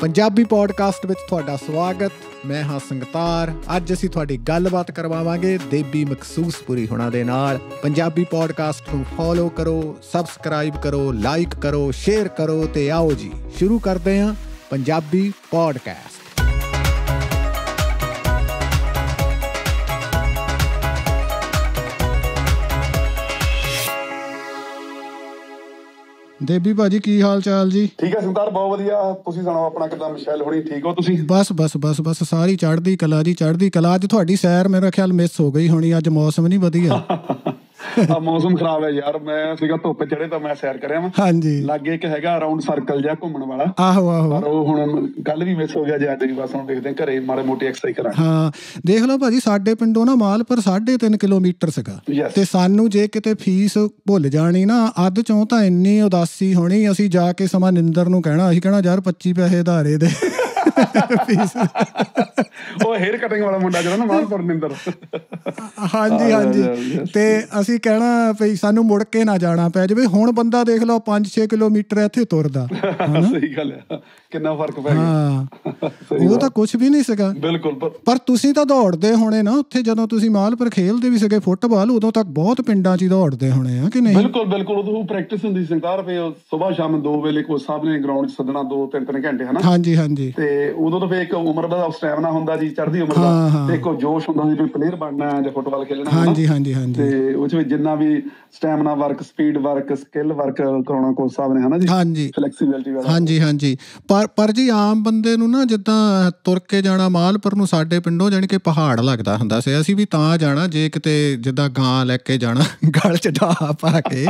Punjabi podcast ਵਿੱਚ ਤੁਹਾਡਾ ਸਵਾਗਤ। ਮੈਂ ਹਾਂ ਸੰਗਤਾਰ। ਅੱਜ ਅਸੀਂ ਤੁਹਾਡੀ ਗੱਲਬਾਤ ਕਰਵਾਵਾਂਗੇ ਦੇਬੀ ਮਖਸੂਸਪੁਰੀ ਹੁਣਾਂ ਦੇ ਨਾਲ। ਪੰਜਾਬੀ ਪੋਡਕਾਸਟ ਨੂੰ ਫੋਲੋ ਕਰੋ, ਸਬਸਕ੍ਰਾਈਬ ਕਰੋ, ਲਾਈਕ ਕਰੋ, ਸ਼ੇਅਰ ਕਰੋ ਤੇ ਆਓ ਜੀ ਸ਼ੁਰੂ ਕਰਦੇ ਹਾਂ ਪੰਜਾਬੀ ਪੋਡਕਾਸਟ। ਦੇਬੀ ਭਾਜੀ ਕੀ ਹਾਲ ਚਾਲ ਜੀ? ਠੀਕ ਹੈ ਸੰਤਾਰ, ਬਹੁਤ ਵਧੀਆ। ਤੁਸੀਂ ਸੁਣਾਓ ਆਪਣਾ, ਕਿੱਦਾਂ? ਮਿਸ਼ੈਲ ਹੋਣੀ ਠੀਕ ਹੋ ਤੁਸੀਂ? ਬਸ ਸਾਰੀ ਚੜ੍ਹਦੀ ਕਲਾ ਜੀ, ਚੜ੍ਹਦੀ ਕਲਾ। ਅੱਜ ਤੁਹਾਡੀ ਸੈਰ ਮੇਰਾ ਖਿਆਲ ਮਿਸ ਹੋ ਗਈ ਹੋਣੀ, ਅੱਜ ਮੌਸਮ ਨਹੀਂ ਵਧੀਆ। ਮੌਸਮ ਖਰਾਬ ਹੈ ਯਾਰ। ਮੈਂ ਸੀਗਾ ਧੁੱਪ ਚੜੇ ਤਾਂ ਮੈਂ ਸੈਰ ਕਰਿਆ ਵਾ। ਹਾਂਜੀ, ਲਾਗੇ ਇੱਕ ਹੈਗਾ ਰਾਉਂਡ ਸਰਕਲ ਜਿਹਾ ਘੁੰਮਣ ਵਾਲਾ। ਆਹੋ ਪਰ ਉਹ ਹੁਣ ਕੱਲ ਵੀ ਮਿਸ ਹੋ ਗਿਆ ਜੀ, ਅੱਜ ਵੀ। ਬਸ ਹੁਣ ਦੇਖਦੇ ਘਰੇ ਮਾੜੇ ਮੋਟੀ ਐਕਸਰਸਾਈਜ਼ ਕਰਾਂਗੇ। ਹਾਂ ਦੇਖ ਲਓ ਭਾਜੀ, ਸਾਡੇ ਪਿੰਡੋਂ ਨਾ ਮਾਲਪੁਰ 3.5 ਕਿਲੋਮੀਟਰ ਸੀਗਾ ਤੇ ਸਾਨੂੰ ਜੇ ਕਿਤੇ ਫੀਸ ਭੁੱਲ ਜਾਣੀ ਨਾ ਅੱਧ ਚੋਂ ਤਾਂ ਇੰਨੀ ਉਦਾਸੀ ਹੋਣੀ, ਅਸੀਂ ਜਾ ਕੇ ਸਮਾਂ ਨਿੰਦਰ ਨੂੰ ਕਹਿਣਾ, ਅਸੀਂ ਕਹਿਣਾ ਯਾਰ 25 ਪੈਸੇ ਉਧਾਰੇ ਦੇ ਫੀਸ। ਉਹ ਹੇਅਰ ਕਟਿੰਗ ਵਾਲਾ ਮੁੰਡਾ ਜਿਹੜਾ ਨਾ ਮਾਲਪੁਰ ਨਿੰਦਰ। ਹਾਂਜੀ ਤੇ ਅਸੀਂ ਕਹਿਣਾ ਵੀ ਸਾਨੂੰ ਮੁੜ ਕੇ ਨਾ ਜਾਣਾ ਪੈ ਜਾਵੇ। ਹੁਣ ਬੰਦਾ ਦੇਖ ਲਓ 5-6 ਕਿਲੋਮੀਟਰ ਇੱਥੇ ਤੁਰਦਾ। ਸਹੀ ਗੱਲ ਹੈ, ਕਿੰਨਾ ਫਰਕ ਪੈ ਗਿਆ। ਉਹ ਤਾਂ ਕੁਛ ਵੀ ਨਹੀਂ ਸੀਗਾ ਬਿਲਕੁਲ। ਪਰ ਤੁਸੀਂ ਤਾਂ ਦੌੜਦੇ ਹੋਣੇ ਨਾ ਉੱਥੇ, ਜਦੋਂ ਤੁਸੀਂ ਮਾਲਪੁਰ ਖੇਲਦੇ ਵੀ ਸੀਗੇ ਫੁੱਟਬਾਲ, ਉਦੋਂ ਤੱਕ ਬਹੁਤ ਪਿੰਡਾਂ 'ਚ ਹੀ ਦੌੜਦੇ ਹੋਣੇ ਆ ਕਿ ਨਹੀਂ? ਬਿਲਕੁਲ ਉਦੋਂ ਪ੍ਰੈਕਟਿਸ ਹੁੰਦੀ ਸੀ ਸੰਤਾਰ। ਸੁਬਾਹ ਸ਼ਾਮ 2 ਵੇਲੇ ਕੋਚ ਸਾਹਿਬ ਨੇ ਗਰਾਊਂਡ 'ਚ ਸੱਦਣਾ, 2-3 ਘੰਟੇ ਹਨਾ। ਹਾਂਜੀ ਤੇ ਉਦੋਂ ਤਾਂ ਫਿਰ ਇੱਕ ਉਮਰ ਦਾ ਸਟੈਮਿਨਾ ਹੁੰਦਾ ਜੀ, ਚੜ੍ਹਦੀ ਉਮਰ ਦਾ, ਤੇ ਇੱਕ ਜੋਸ਼ ਹੁੰਦਾ ਸੀ ਵੀ ਪਲੇਅਰ ਬਣਨਾ ਜਾਂ ਫੁੱਟਬਾਲ ਖੇਲਣਾ। ਹਾਂਜੀ ਤੇ ਉਹ 'ਚ ਵੀ ਜਿੰਨਾ ਵੀ stamina work, speed work, skill work ਕਰਾਉਣਾ ਕੋਚ ਸਾਹਿਬ ਨੇ ਹਨਾ ਜੀ। ਹਾਂਜੀ ਫਲੈਕਸੀਬਿਲਿਟੀ ਵਾਲਾ। ਹਾਂਜੀ ਪਰ ਜੀ ਆਮ ਬੰਦੇ ਨੂੰ ਨਾ ਜਿੱਦਾਂ ਤੁਰ ਕੇ ਜਾਣਾ ਮਾਲਪੁਰ ਨੂੰ ਸਾਡੇ ਪਿੰਡੋਂ ਜਾਣੀ ਕਿ ਪਹਾੜ ਲੱਗਦਾ ਹੁੰਦਾ ਸੀ। ਅਸੀਂ ਵੀ ਤਾਂ ਜਾਣਾ ਜੇ ਕਿਤੇ ਜਿੱਦਾਂ ਗਾਂ ਲੈ ਕੇ ਜਾਣਾ ਗਲ 'ਚ ਢਾਹ ਪਾ ਕੇ।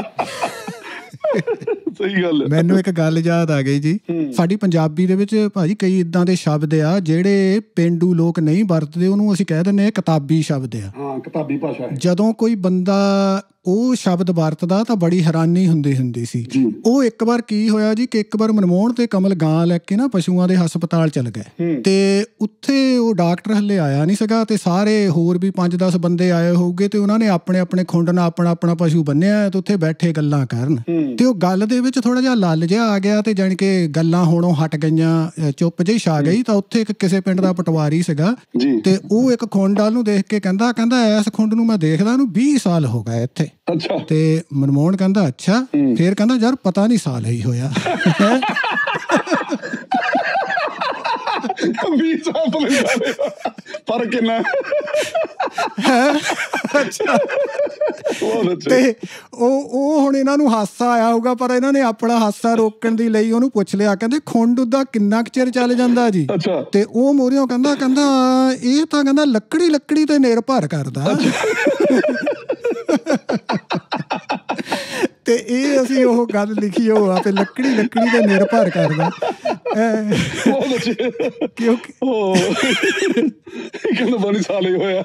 ਸਹੀ ਗੱਲ। ਮੈਨੂੰ ਇੱਕ ਗੱਲ ਯਾਦ ਆ ਗਈ ਜੀ, ਸਾਡੀ ਪੰਜਾਬੀ ਦੇ ਵਿੱਚ ਭਾਜੀ ਕਈ ਏਦਾਂ ਦੇ ਸ਼ਬਦ ਆ ਜਿਹੜੇ ਪੇਂਡੂ ਲੋਕ ਨਹੀਂ ਵਰਤਦੇ, ਉਹਨੂੰ ਅਸੀਂ ਕਹਿ ਦਿੰਦੇ ਹਾਂ ਕਿਤਾਬੀ ਸ਼ਬਦ ਆ। ਹਾਂ, ਕਿਤਾਬੀ ਭਾਸ਼ਾ। ਜਦੋਂ ਕੋਈ ਬੰਦਾ ਉਹ ਸ਼ਬਦ ਵਰਤਦਾ ਤਾਂ ਬੜੀ ਹੈਰਾਨੀ ਹੁੰਦੀ ਸੀ। ਉਹ ਇੱਕ ਵਾਰ ਕੀ ਹੋਇਆ ਜੀ ਕਿ ਇੱਕ ਵਾਰ ਮਨਮੋਹਨ ਤੇ ਕਮਲ ਗਾਂ ਲੈ ਕੇ ਨਾ ਪਸ਼ੂਆਂ ਦੇ ਹਸਪਤਾਲ ਚਲ ਗਏ ਤੇ ਉੱਥੇ ਉਹ ਡਾਕਟਰ ਹਲੇ ਆਇਆ ਨਹੀਂ ਸੀਗਾ ਤੇ ਸਾਰੇ ਹੋਰ ਵੀ 5-10 ਬੰਦੇ ਆਏ ਹੋਊਗੇ ਤੇ ਉਹਨਾਂ ਨੇ ਆਪਣੇ ਖੁੰਡ ਨਾਲ ਆਪਣਾ ਪਸ਼ੂ ਬੰਨਿਆ ਤੇ ਉੱਥੇ ਬੈਠੇ ਗੱਲਾਂ ਕਰਨ ਤੇ ਉਹ ਗੱਲ ਦੇ ਵਿੱਚ ਥੋੜਾ ਜਿਹਾ ਲੱਲ ਜਿਹਾ ਆ ਗਿਆ ਤੇ ਜਾਣੀ ਕਿ ਗੱਲਾਂ ਹੋਣੋਂ ਹਟ ਗਈਆਂ, ਚੁੱਪ ਜਿਹੀ ਛਾ ਗਈ। ਤਾਂ ਉੱਥੇ ਇੱਕ ਕਿਸੇ ਪਿੰਡ ਦਾ ਪਟਵਾਰੀ ਸੀਗਾ ਤੇ ਉਹ ਇੱਕ ਖੁੰਡ ਵੱਲ ਨੂੰ ਦੇਖ ਕੇ ਕਹਿੰਦਾ ਇਸ ਖੁੰਡ ਨੂੰ ਮੈਂ ਦੇਖਦਾ ਇਹਨੂੰ 20 ਸਾਲ ਹੋ ਗਏ ਇੱਥੇ। ਤੇ ਮਨਮੋਹਨ ਕਹਿੰਦਾ ਅੱਛਾ। ਫੇਰ ਕਹਿੰਦਾ ਯਾਰ ਪਤਾ ਨੀ ਸਾਲ ਹੀ ਹੋਇਆ। 20 ਸਾਲ ਪਰ ਕਿੰਨਾ ਤੇ ਉਹ ਹੁਣ ਇਹਨਾਂ ਨੂੰ ਹਾਸਾ ਆਇਆ ਹੋਊਗਾ, ਪਰ ਇਹਨਾਂ ਨੇ ਆਪਣਾ ਹਾਸਾ ਰੋਕਣ ਦੀ ਲਈ ਉਹਨੂੰ ਪੁੱਛ ਲਿਆ, ਕਹਿੰਦੇ ਖੁੰਡ ਉਦਾਂ ਕਿੰਨਾ ਕੁ ਚਿਰ ਚੱਲ ਜਾਂਦਾ ਜੀ? ਤੇ ਉਹ ਮੋਰਿਓ ਕਹਿੰਦਾ ਇਹ ਤਾਂ ਕਹਿੰਦਾ ਲੱਕੜੀ ਤੇ ਨਿਰਭਰ ਕਰਦਾ। ਤੇ ਇਹ ਅਸੀਂ ਉਹ ਗੱਲ ਲਿਖੀ ਹੋ ਆ ਤੇ ਲੱਕੜੀ ਤੇ ਨਿਰਭਰ ਕਰਦਾ ਕਿਉਂਕਿ ਕਹਿੰਦਾ ਬਣੀ ਸਾਲ ਹੀ ਹੋਇਆ।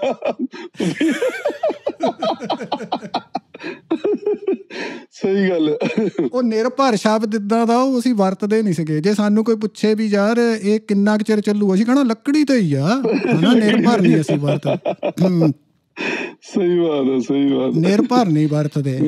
ਸਹੀ ਗੱਲ। ਉਹ ਨਿਰਭਰ ਸ਼ਬਦ ਇੱਦਾਂ ਦਾ ਉਹ ਅਸੀਂ ਵਰਤਦੇ ਨਹੀਂ ਸੀਗੇ। ਜੇ ਸਾਨੂੰ ਕੋਈ ਪੁੱਛੇ ਵੀ ਯਾਰ ਇਹ ਕਿੰਨਾ ਕੁ ਚਿਰ ਚੱਲੂ, ਅਸੀਂ ਕਹਿਣਾ ਲੱਕੜੀ ਤੇ ਹੀ ਆ, ਨਿਰਭਰ ਨਹੀਂ ਅਸੀਂ ਵਰਤਦੇ। ਸਹੀ ਬਾਤ। ਨਿਰਭਰ ਨਹੀਂ ਵਰਤਦੇ।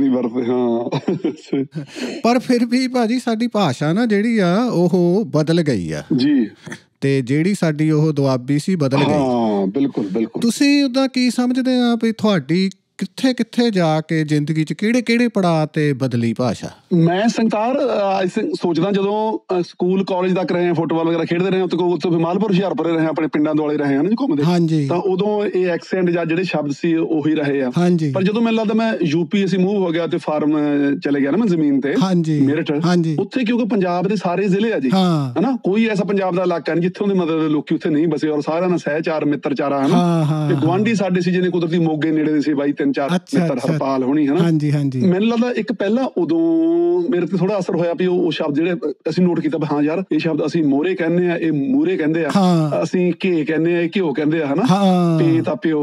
ਹਾਂ ਪਰ ਫਿਰ ਵੀ ਭਾਜੀ ਸਾਡੀ ਭਾਸ਼ਾ ਨਾ ਜਿਹੜੀ ਆ ਉਹ ਬਦਲ ਗਈ ਆ ਜੀ, ਤੇ ਜਿਹੜੀ ਸਾਡੀ ਉਹ ਦੁਆਬੀ ਸੀ ਬਦਲ ਗਈ। ਹਾਂ ਬਿਲਕੁਲ। ਤੁਸੀਂ ਉਹਦਾ ਕੀ ਸਮਝਦੇ ਆ ਵੀ ਤੁਹਾਡੀ ਕਿੱਥੇ ਜਾ ਕੇ ਜ਼ਿੰਦਗੀ 'ਚ ਕਿਹੜੇ ਪੜਾਅ ਤੇ ਬਦਲੀ ਭਾਸ਼ਾ? ਮੈਂ ਸੰਤਾਰ ਸੋਚਦਾ ਜਦੋਂ ਸਕੂਲ ਕਾਲਜ ਤੱਕ ਰਹੇ, ਫੁੱਟਬਾਲ ਵਗੈਰਾ ਖੇਡਦੇ ਰਹੇ, ਉੱਥੇ ਮਾਲਪੁਰ ਹੁਸ਼ਿਆਰਪੁਰ ਰਹੇ, ਆਪਣੇ ਪਿੰਡਾਂ ਦੁਆਲੇ ਰਹੇ ਹਨ ਘੁੰਮਦੇ, ਤਾਂ ਉਦੋਂ ਇਹ ਐਕਸੈਂਟ ਜਾਂ ਜਿਹੜੇ ਸ਼ਬਦ ਸੀ ਉਹੀ ਰਹੇ ਆ। ਪਰ ਜਦੋਂ ਮੈਨੂੰ ਲੱਗਦਾ ਮੈਂ ਯੂਪੀ ਅਸੀਂ ਮੂਵ ਹੋ ਗਿਆ ਤੇ ਫਾਰਮ ਚਲੇ ਗਿਆ ਨਾ ਮੈਂ ਜ਼ਮੀਨ ਤੇ ਮੇਰਠ, ਉੱਥੇ ਕਿਉਂਕਿ ਪੰਜਾਬ ਦੇ ਸਾਰੇ ਜ਼ਿਲ੍ਹੇ ਆ ਜੀ ਹਨਾ, ਕੋਈ ਐਸਾ ਪੰਜਾਬ ਦਾ ਇਲਾਕਾ ਨਹੀਂ ਜਿੱਥੋਂ ਦੇ ਮਤਲਬ ਲੋਕੀ ਉੱਥੇ ਨਹੀਂ ਬਸੇ, ਔਰ ਸਾਰਿਆਂ ਨਾਲ ਸਹਿਚਾਰ ਮਿੱਤਰਚਾਰਾ ਹਨਾ। ਤੇ ਗੁਆਂਢੀ ਸਾਡੇ ਸੀ ਜਿਹਨੇ ਕੁਦਰਤੀ ਮੋਗੇ ਨੇੜੇ ਦੇ ਸੀ ਬਾਈ 3-4 ਮਿੱਤਰ, ਹਰਪਾਲ ਹੋਣੀ ਹਨਾ। ਮੈਨੂੰ ਲੱਗਦਾ ਇੱਕ ਪਹਿਲਾਂ ਉਦੋਂ ਮੇਰੇ ਤੇ ਥੋੜਾ ਅਸਰ ਹੋਇਆ ਵੀ ਉਹ ਸ਼ਬਦ ਜਿਹੜੇ ਅਸੀਂ ਨੋਟ ਕੀਤਾ ਹਾਂ ਯਾਰ ਇਹ ਸ਼ਬਦ ਅਸੀਂ ਮੋਹਰੇ ਕਹਿੰਦੇ ਆ, ਇਹ ਮੂਹਰੇ ਕਹਿੰਦੇ ਆ, ਅਸੀਂ ਘੇ ਕਹਿੰਦੇ ਆ, ਇਹ ਘਿਓ ਕਹਿੰਦੇ ਆ ਹਨਾ, ਪੇ ਤਾਂ ਪਿਓ,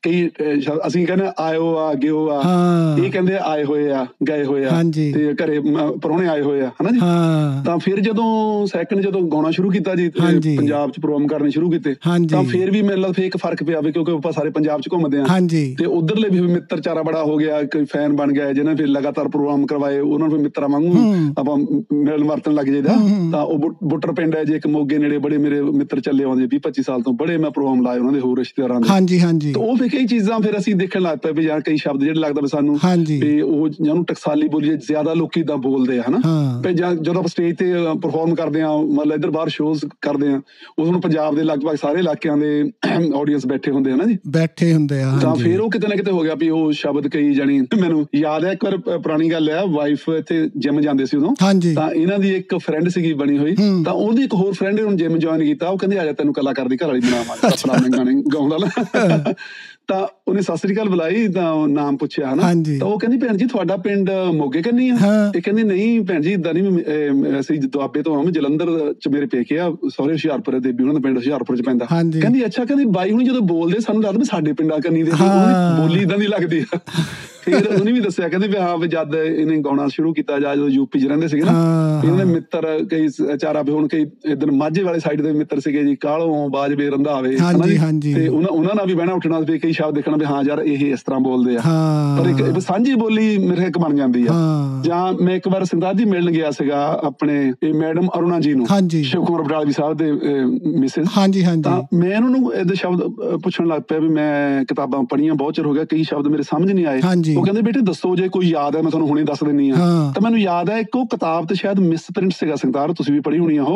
ਕਈ ਅਸੀਂ ਕਹਿੰਦੇ ਆਇਓ ਆ ਗਿਓ ਆ, ਇਹ ਕਹਿੰਦੇ ਆਏ ਹੋਏ ਆ ਗਏ ਹੋਏ ਆ, ਤੇ ਘਰੇ ਪ੍ਰਾਹੁਣੇ ਆਏ ਹੋਏ ਆ, ਹਨਾ ਜੀ। ਤਾਂ ਫਿਰ ਜਦੋਂ ਗਾਉਣਾ ਸ਼ੁਰੂ ਕੀਤਾ ਜੀ, ਪੰਜਾਬ ਚ ਪ੍ਰੋਗਰਾਮ ਕਰਨੇ ਸ਼ੁਰੂ ਕੀਤੇ, ਤਾਂ ਫਿਰ ਵੀ ਮੈਨੂੰ ਲੱਗਦਾ ਇੱਕ ਫਰਕ ਪਿਆ, ਕਿਉਂਕਿ ਆਪਾਂ ਸਾਰੇ ਪੰਜਾਬ ਚ ਘੁੰਮਦੇ ਆ, ਤੇ ਉਧਰਲੇ ਵੀ ਮਿੱਤਰ ਚਾਰਾ ਬੜਾ ਹੋ ਗਿਆ, ਕੋਈ ਫੈਨ ਬਣ ਗਿਆ ਜਿਹਨੇ ਫਿਰ ਲਗਾਤਾਰ ਪ੍ਰੋਗਰਾਮ ਕਰਵਾਏ, ਉਹਨਾਂ ਨੂੰ ਮਿੱਤਰਾਂ ਵਾਂਗੂ ਆਪਾਂ ਮਿਲਣ ਵਰਤਣ ਲੱਗ ਜਾਈਦਾ। ਤਾਂ ਉਹ ਬੁੱਟਰ ਪਿੰਡ ਹੈ ਜੇ ਇੱਕ ਮੋਗੇ ਨੇੜੇ, ਬੜੇ ਮੇਰੇ ਮਿੱਤਰ ਚੱਲੇ ਆਉਂਦੇ 20-25 ਸਾਲ ਤੋਂ, ਬੜੇ ਮੈਂ ਪ੍ਰੋਗਰਾਮ ਲਾਏ ਉਹਨਾਂ ਦੇ ਹੋਰ ਰਿਸ਼ਤੇਦਾਰਾਂ ਦੇ। ਤੇ ਉਹ ਫਿਰ ਕਈ ਚੀਜ਼ਾਂ ਫਿਰ ਅਸੀਂ ਦੇਖਣ ਲੱਗ ਪਏ ਵੀ ਯਾਰ ਕਈ ਸ਼ਬਦ ਜਿਹੜੇ ਲੱਗਦਾ ਵੀ ਸਾਨੂੰ ਵੀ ਉਹ ਜਿਹਨੂੰ ਟਕਸਾਲੀ ਬੋਲੀਏ ਜ਼ਿਆਦਾ ਲੋਕੀ ਤਾਂ ਬੋਲਦੇ ਆ, ਹਨਾ। ਜਦੋਂ ਆਪਾਂ ਸਟੇਜ ਤੇ ਪਰਫਾਰਮ ਕਰਦੇ ਆ, ਮਤਲਬ ਇੱਧਰ ਬਾਹਰ ਸ਼ੋਜ਼ ਕਰਦੇ ਆ, ਉਦੋਂ ਹੁਣ ਪੰਜਾਬ ਦੇ ਲਗਭਗ ਸਾਰੇ ਇਲਾਕਿਆਂ ਦੇ ਆਡੀਅנס ਬੈਠੇ ਹੁੰਦੇ ਆ ਨਾ ਜੀ, ਬੈਠੇ ਹੁੰਦੇ ਆ। ਤਾਂ ਫਿਰ ਉਹ ਕਿਤੇ ਨਾ ਕਿਤੇ ਹੋ ਗਿਆ ਵੀ ਉਹ ਸ਼ਬਦ ਕਈ ਜਾਣੀ, ਮੈਨੂੰ ਯਾਦ ਹੈ ਇੱਕ ਵਾਰ ਪੁਰਾਣੀ ਗੱਲ ਆ, ਵਾਈਫ ਇੱਥੇ ਜਿਮ ਜਾਂਦੇ ਸੀ ਉਦੋਂ, ਤਾਂ ਇਹਨਾਂ ਦੀ ਇੱਕ ਫਰੈਂਡ ਸੀਗੀ ਬਣੀ ਹੋਈ, ਤਾਂ ਉਹਦੀ ਇੱਕ ਹੋਰ ਫਰੈਂਡ ਨੇ ਜਿਮ ਜੁਆਇਨ ਕੀਤਾ, ਉਹ ਕਹਿੰਦੇ ਆ ਜਾ ਤੈਨੂੰ ਕਲਾਕਾਰ ਦੀ ਘਰ ਵਾਲੀ ਬਣਾਵਾਂਗੇ, ਗਾਣੇ ਗਾਉਂਦਾ। ਤਾਂ ਉਹਨੇ ਸਤਿ ਸ੍ਰੀ ਅਕਾਲ ਬੁਲਾਈ, ਤਾਂ ਨਾਮ ਪੁੱਛਿਆ, ਹਨਾ। ਤਾਂ ਉਹ ਕਹਿੰਦੀ ਭੈਣ ਜੀ ਤੁਹਾਡਾ ਪਿੰਡ ਮੋਗੇ ਕੰਨੀ ਆ? ਇਹ ਕਹਿੰਦੀ ਨਹੀਂ ਭੈਣ ਜੀ ਏਦਾਂ ਨੀ, ਅਸੀਂ ਦੁਆਬੇ ਤੋਂ ਆਵਾਂ, ਜਲੰਧਰ ਚ ਮੇਰੇ ਪੇਕੇ ਆ, ਸਹੁਰੇ ਹੁਸ਼ਿਆਰਪੁਰ, ਦੇਬੀ ਉਹਨਾਂ ਦਾ ਪਿੰਡ ਹੁਸ਼ਿਆਰਪੁਰ ਚ ਪੈਂਦਾ। ਕਹਿੰਦੀ ਅੱਛਾ, ਕਹਿੰਦੀ ਬਾਈ ਹੁਣੀ ਜਦੋਂ ਬੋਲਦੇ ਸਾਨੂੰ ਲੱਗਦਾ ਵੀ ਸਾਡੇ ਪਿੰਡਾਂ ਕੰਨੀ ਦੇ, ਬੋਲੀ ਏਦਾਂ ਦੀ ਲੱਗਦੀ ਆ। ਫਿਰ ਉਹਨੇ ਵੀ ਦੱਸਿਆ, ਕਹਿੰਦੇ ਵੀ ਹਾਂ ਵੀ ਜਦ ਇਹਨੇ ਗਾਉਣਾ ਸ਼ੁਰੂ ਕੀਤਾ, ਜਾਂ ਜਦੋਂ ਯੂਪੀ ਚ ਰਹਿੰਦੇ ਸੀਗੇ ਨਾ, ਇਹਨਾਂ ਦੇ ਮਿੱਤਰ ਕਈ ਚਾਰਾ ਵੀ ਹੁਣ ਕਈ ਇੱਧਰ ਮਾਝੇ ਵਾਲੇ ਸਾਈਡ ਦੇ ਮਿੱਤਰ ਸੀਗੇ ਜੀ, ਕਾਲੋਂ ਬਾਜਵੇ ਰੰਧਾਵੇ, ਤੇ ਉਹਨਾਂ ਨਾਲ ਵੀ ਬਹਿਣਾ ਉੱਠਣਾ, ਵੀ ਕਈ ਸ਼ਬਦ ਦੇਖਣਾ ਵੀ ਹਾਂ ਯਾਰ ਇਹ ਇਸ ਤਰ੍ਹਾਂ ਬੋਲਦੇ ਆ, ਪਰ ਇੱਕ ਸਾਂਝੀ ਬੋਲੀ ਮੇਰੇ ਇੱਕ ਬਣ ਜਾਂਦੀ ਆ। ਜਾਂ ਮੈਂ ਇੱਕ ਵਾਰ ਸਰਦਾਰ ਜੀ ਮਿਲਣ ਗਿਆ ਸੀਗਾ ਆਪਣੇ ਇਹ ਮੈਡਮ ਅਰੁਣਾ ਜੀ ਨੂੰ, ਸ਼ਿਵ ਕੁਮਾਰ ਬਟਾਲਵੀ ਸਾਹਿਬ ਦੇ ਮਿਸਿਸ, ਤਾਂ ਮੈਂ ਇਹਨਾਂ ਨੂੰ ਇਹਦੇ ਸ਼ਬਦ ਪੁੱਛਣ ਲੱਗ ਪਿਆ ਵੀ ਮੈਂ ਕਿਤਾਬਾਂ ਪੜ੍ਹੀਆਂ ਬਹੁਤ ਚਿਰ ਹੋ ਗਿਆ, ਕਈ ਸ਼ਬਦ ਮੇਰੇ ਸਮਝ ਨਹੀਂ ਆਏ। ਉਹ ਕਹਿੰਦੇ ਬੇਟੇ ਦੱਸੋ ਜੇ ਕੋਈ ਯਾਦ ਹੈ, ਮੈਂ ਤੁਹਾਨੂੰ ਹੁਣੇ ਦੱਸ ਦਿੰਨੀ ਆ। ਤਾਂ ਮੈਨੂੰ ਯਾਦ ਹੈ ਇੱਕ ਉਹ ਕਿਤਾਬ ਤੇ ਸ਼ਾਇਦ ਮਿਸ ਪ੍ਰਿੰਟ ਸੀਗਾ, ਸਰਦਾਰ ਤੁਸੀਂ ਵੀ ਪੜ੍ਹੀ ਹੋਣੀ ਆ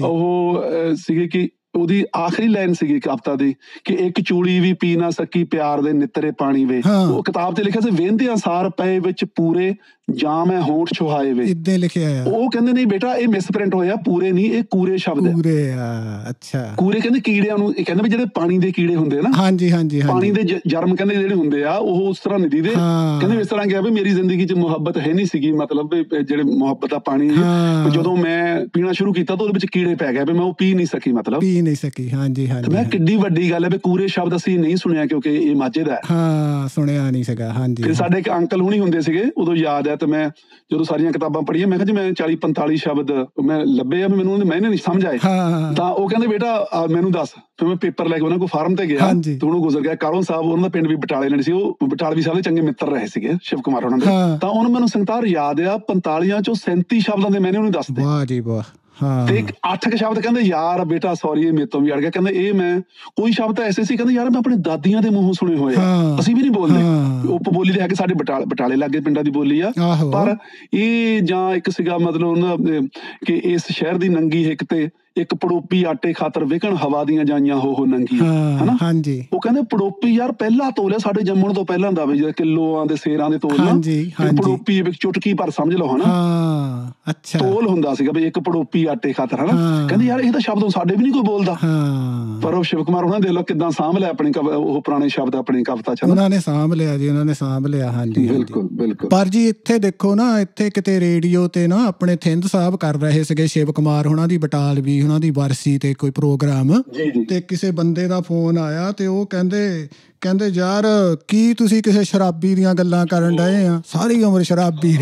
ਉਹ ਸੀਗੀ ਕਿ ਉਹਦੀ ਆਖਰੀ ਲਾਈਨ ਸੀਗੀ ਕਵਿਤਾ ਦੀ ਕਿ ਇੱਕ ਚੂੜੀ ਵੀ ਪੀ ਨਾ ਸਕੀ ਪਿਆਰ ਦੇ ਨਿੱਤਰੇ ਪਾਣੀ ਵੇ। ਉਹ ਕਿਤਾਬ ਤੇ ਲਿਖਿਆ ਸੀ ਵਹਿੰਦੇ ਅਸਾਰ ਪਏ ਵਿੱਚ ਪੂਰੇ ਜਾਂ ਮੈਂ ਹੋਂਠ ਛੁਹਾਏ ਵੇ, ਇਦਾਂ ਲਿਖਿਆ ਆ। ਉਹ ਕਹਿੰਦੇ ਨਹੀਂ ਬੇਟਾ ਇਹ ਮਿਸ ਪ੍ਰਿੰਟ ਹੋਇਆ, ਪੂਰੇ ਨਹੀਂ, ਇਹ ਕੂਰੇ ਸ਼ਬਦ ਹੈ। ਅੱਛਾ, ਕੂਰੇ ਕਹਿੰਦੇ ਕੀੜਿਆਂ ਨੂੰ, ਇਹ ਕਹਿੰਦੇ ਵੀ ਜਿਹੜੇ ਪਾਣੀ ਦੇ ਕੀੜੇ ਹੁੰਦੇ ਨਾ, ਪਾਣੀ ਦੇ ਜਰਮ ਕਹਿੰਦੇ ਜਿਹੜੇ ਹੁੰਦੇ ਆ, ਉਹ ਉਸ ਤਰ੍ਹਾਂ ਨਹੀਂ ਦੀਦੇ। ਕਹਿੰਦੇ ਇਸ ਤਰ੍ਹਾਂ ਗਿਆ ਵੀ ਮੇਰੀ ਜ਼ਿੰਦਗੀ 'ਚ ਮੁਹੱਬਤ ਹੈ ਨਹੀਂ ਸੀਗੀ, ਮਤਲਬ ਜਿਹੜੇ ਮੁਹੱਬਤ ਦਾ ਪਾਣੀ ਜਦੋਂ ਮੈਂ ਪੀਣਾ ਸ਼ੁਰੂ ਕੀਤਾ ਤਾਂ ਉਹਦੇ ਵਿੱਚ ਕੀੜੇ ਪੈ ਗਏ ਵੀ ਮੈਂ ਉਹ ਪੀ ਨਹੀਂ ਸਕੀ, ਮਤਲਬ ਪੀ ਨਹੀਂ ਸਕੀ। ਮੈਂ ਕਿੱਡੀ ਵੱਡੀ ਗੱਲ ਹੈ ਵੀ ਕੂਰੇ ਸ਼ਬਦ ਅਸੀਂ ਨਹੀਂ ਸੁਣਿਆ, ਕਿਉਂਕਿ ਇਹ ਮਾਝੇ ਦਾ ਸੁਣਿਆ ਨਹੀਂ ਸੀਗਾ। ਫਿਰ ਸਾਡੇ ਇੱਕ ਅੰਕਲ ਹੁਣੀ ਹੁੰਦੇ ਸੀਗੇ, ਉਦੋਂ ਯਾਦ ਹੈ, ਤੇ ਮੈਂ ਜਦੋਂ ਸਾਰੀਆਂ ਕਿਤਾਬਾਂ ਪੜ੍ਹੀਆਂ ਮੈਂ ਕਿਹਾ ਜੀ ਮੈਂ 40-45 ਸ਼ਬਦ ਮੈਂ ਲੱਭੇ ਆ, ਮੈਨੂੰ ਮੈਨੇ ਨਹੀਂ ਸਮਝ ਆਏ। ਤਾਂ ਉਹ ਕਹਿੰਦੇ ਬੇਟਾ ਮੈਨੂੰ ਦੱਸ। ਫਿਰ ਮੈਂ ਪੇਪਰ ਲੈ ਕੇ ਉਹਨਾਂ ਕੋਲ ਫਾਰਮ ਤੇ ਗਿਆ, ਤੇ ਉਹਨੂੰ ਗੁਜ਼ਰ ਗਿਆ ਕਾਲੋਂ ਸਾਹਿਬ, ਉਹਨਾਂ ਦਾ ਪਿੰਡ ਵੀ ਬਟਾਲੇ ਨਾਲ ਸੀ, ਉਹ ਬਟਾਲਵੀ ਸਾਹਿਬ ਦੇ ਚੰਗੇ ਮਿੱਤਰ ਰਹੇ ਸੀਗੇ ਸ਼ਿਵ ਕੁਮਾਰ ਉਹਨਾਂ ਦੇ। ਤਾਂ ਉਹਨੂੰ ਮੈਨੂੰ ਸੰਗਤਾਰ ਯਾਦ ਆ 45 ਚੋਂ 37 ਸ਼ਬਦਾਂ ਦੇ ਮੈਨੇ ਉਹਨੂੰ ਦੱਸਦੇ। ਵਾਹ ਜੀ ਵਾਹ। ਤੇ 8 ਸ਼ਬਦ ਕਹਿੰਦੇ ਯਾਰ ਬੇਟਾ ਸੌਰੀ ਇਹ ਮੇਰੇ ਤੋਂ ਵੀ ਅੜ ਗਿਆ, ਕਹਿੰਦੇ ਇਹ ਮੈਂ ਕੋਈ ਸ਼ਬਦ ਐਸੇ ਸੀ ਕਹਿੰਦੇ ਯਾਰ ਮੈਂ ਆਪਣੇ ਦਾਦੀਆਂ ਦੇ ਮੂੰਹੋਂ ਸੁਣੇ ਹੋਏ ਆ, ਅਸੀਂ ਵੀ ਨਹੀਂ ਬੋਲਦੇ। ਉਪ ਬੋਲੀ ਦੇ ਹੈਗੇ ਸਾਡੇ ਬਟਾਲੇ ਲਾਗੇ ਪਿੰਡਾਂ ਦੀ ਬੋਲੀ ਆ, ਪਰ ਇਹ ਜਾਂ ਇੱਕ ਸੀਗਾ ਮਤਲਬ ਉਹਨਾਂ ਕਿ ਇਸ ਸ਼ਹਿਰ ਦੀ ਨੰਗੀ ਹਿੱਕ ਤੇ ਇੱਕ ਪੜੋਪੀ ਆਟੇ ਖਾਤਰ ਵਿਕਣ ਹਵਾ ਦੀਆਂ ਜਾਈਆਂ ਹੋ ਨੰਗੀ, ਹਨਾ। ਉਹ ਕਹਿੰਦੇ ਪੜੋਪੀ ਯਾਰ ਪਹਿਲਾ ਤੋਲ ਆ ਸਾਡੇ ਜੰਮਣ ਤੋਂ ਪਹਿਲਾਂ ਦਾ ਵੀ, ਕਿਲੋਆਂ ਦੇ ਸੇਰਾਂ ਦੇ ਤੋਲ ਨਾ, ਪੜੋਪੀ ਚੁਟਕੀ ਪਰ ਸਮਝ ਲਓ, ਹਨਾ। ਅੱਛਾ, ਤੋਲ ਹੁੰਦਾ ਸੀਗਾ ਵੀ ਇੱਕ ਪੜੋਪੀ ਆਟੇ ਖਾਤਰ, ਹਨਾ। ਕਹਿੰਦੇ ਯਾਰ ਇਹ ਤਾਂ ਸ਼ਬਦ ਸਾਡੇ ਵੀ ਨਹੀਂ ਕੋਈ ਬੋਲਦਾ, ਪਰ ਉਹ ਸ਼ਿਵ ਕੁਮਾਰ ਉਹਨਾਂ ਦੇਖ ਲਓ ਕਿੱਦਾਂ ਸਾਂਭ ਲਿਆ ਆਪਣੀ ਉਹ ਪੁਰਾਣੇ ਸ਼ਬਦ ਆਪਣੀ ਕਵਿਤਾ ਚ, ਉਹਨਾਂ ਨੇ ਸਾਂਭ ਲਿਆ ਜੀ, ਉਹਨਾਂ ਨੇ ਸਾਂਭ ਲਿਆ। ਹਾਂਜੀ ਬਿਲਕੁਲ ਬਿਲਕੁਲ। ਪਰ ਜੀ ਇੱਥੇ ਦੇਖੋ ਨਾ, ਇੱਥੇ ਕਿਤੇ ਰੇਡੀਓ ਤੇ ਨਾ ਆਪਣੇ ਥਿੰਦ ਸਾਹਿਬ ਕਰ ਰਹੇ ਸੀਗੇ ਸ਼ਿਵ ਕੁਮਾਰ ਉਹਨਾਂ ਦੀ ਬਟਾਲਵੀ ਉਹਨਾਂ ਦੀ ਵਰਸੀ ਤੇ ਕੋਈ ਪ੍ਰੋਗਰਾਮ, ਤੇ ਕਿਸੇ ਬੰਦੇ ਦਾ ਫੋਨ ਆਇਆ ਤੇ ਉਹ ਕਹਿੰਦੇ ਯਾਰ ਕੀ ਤੁਸੀਂ ਕਿਸੇ ਸ਼ਰਾਬੀ ਦੀਆਂ ਗੱਲਾਂ ਕਰਨ ਡਏ ਆ, ਸਾਰੀ ਉਮਰ ਸ਼ਰਾਬੀ।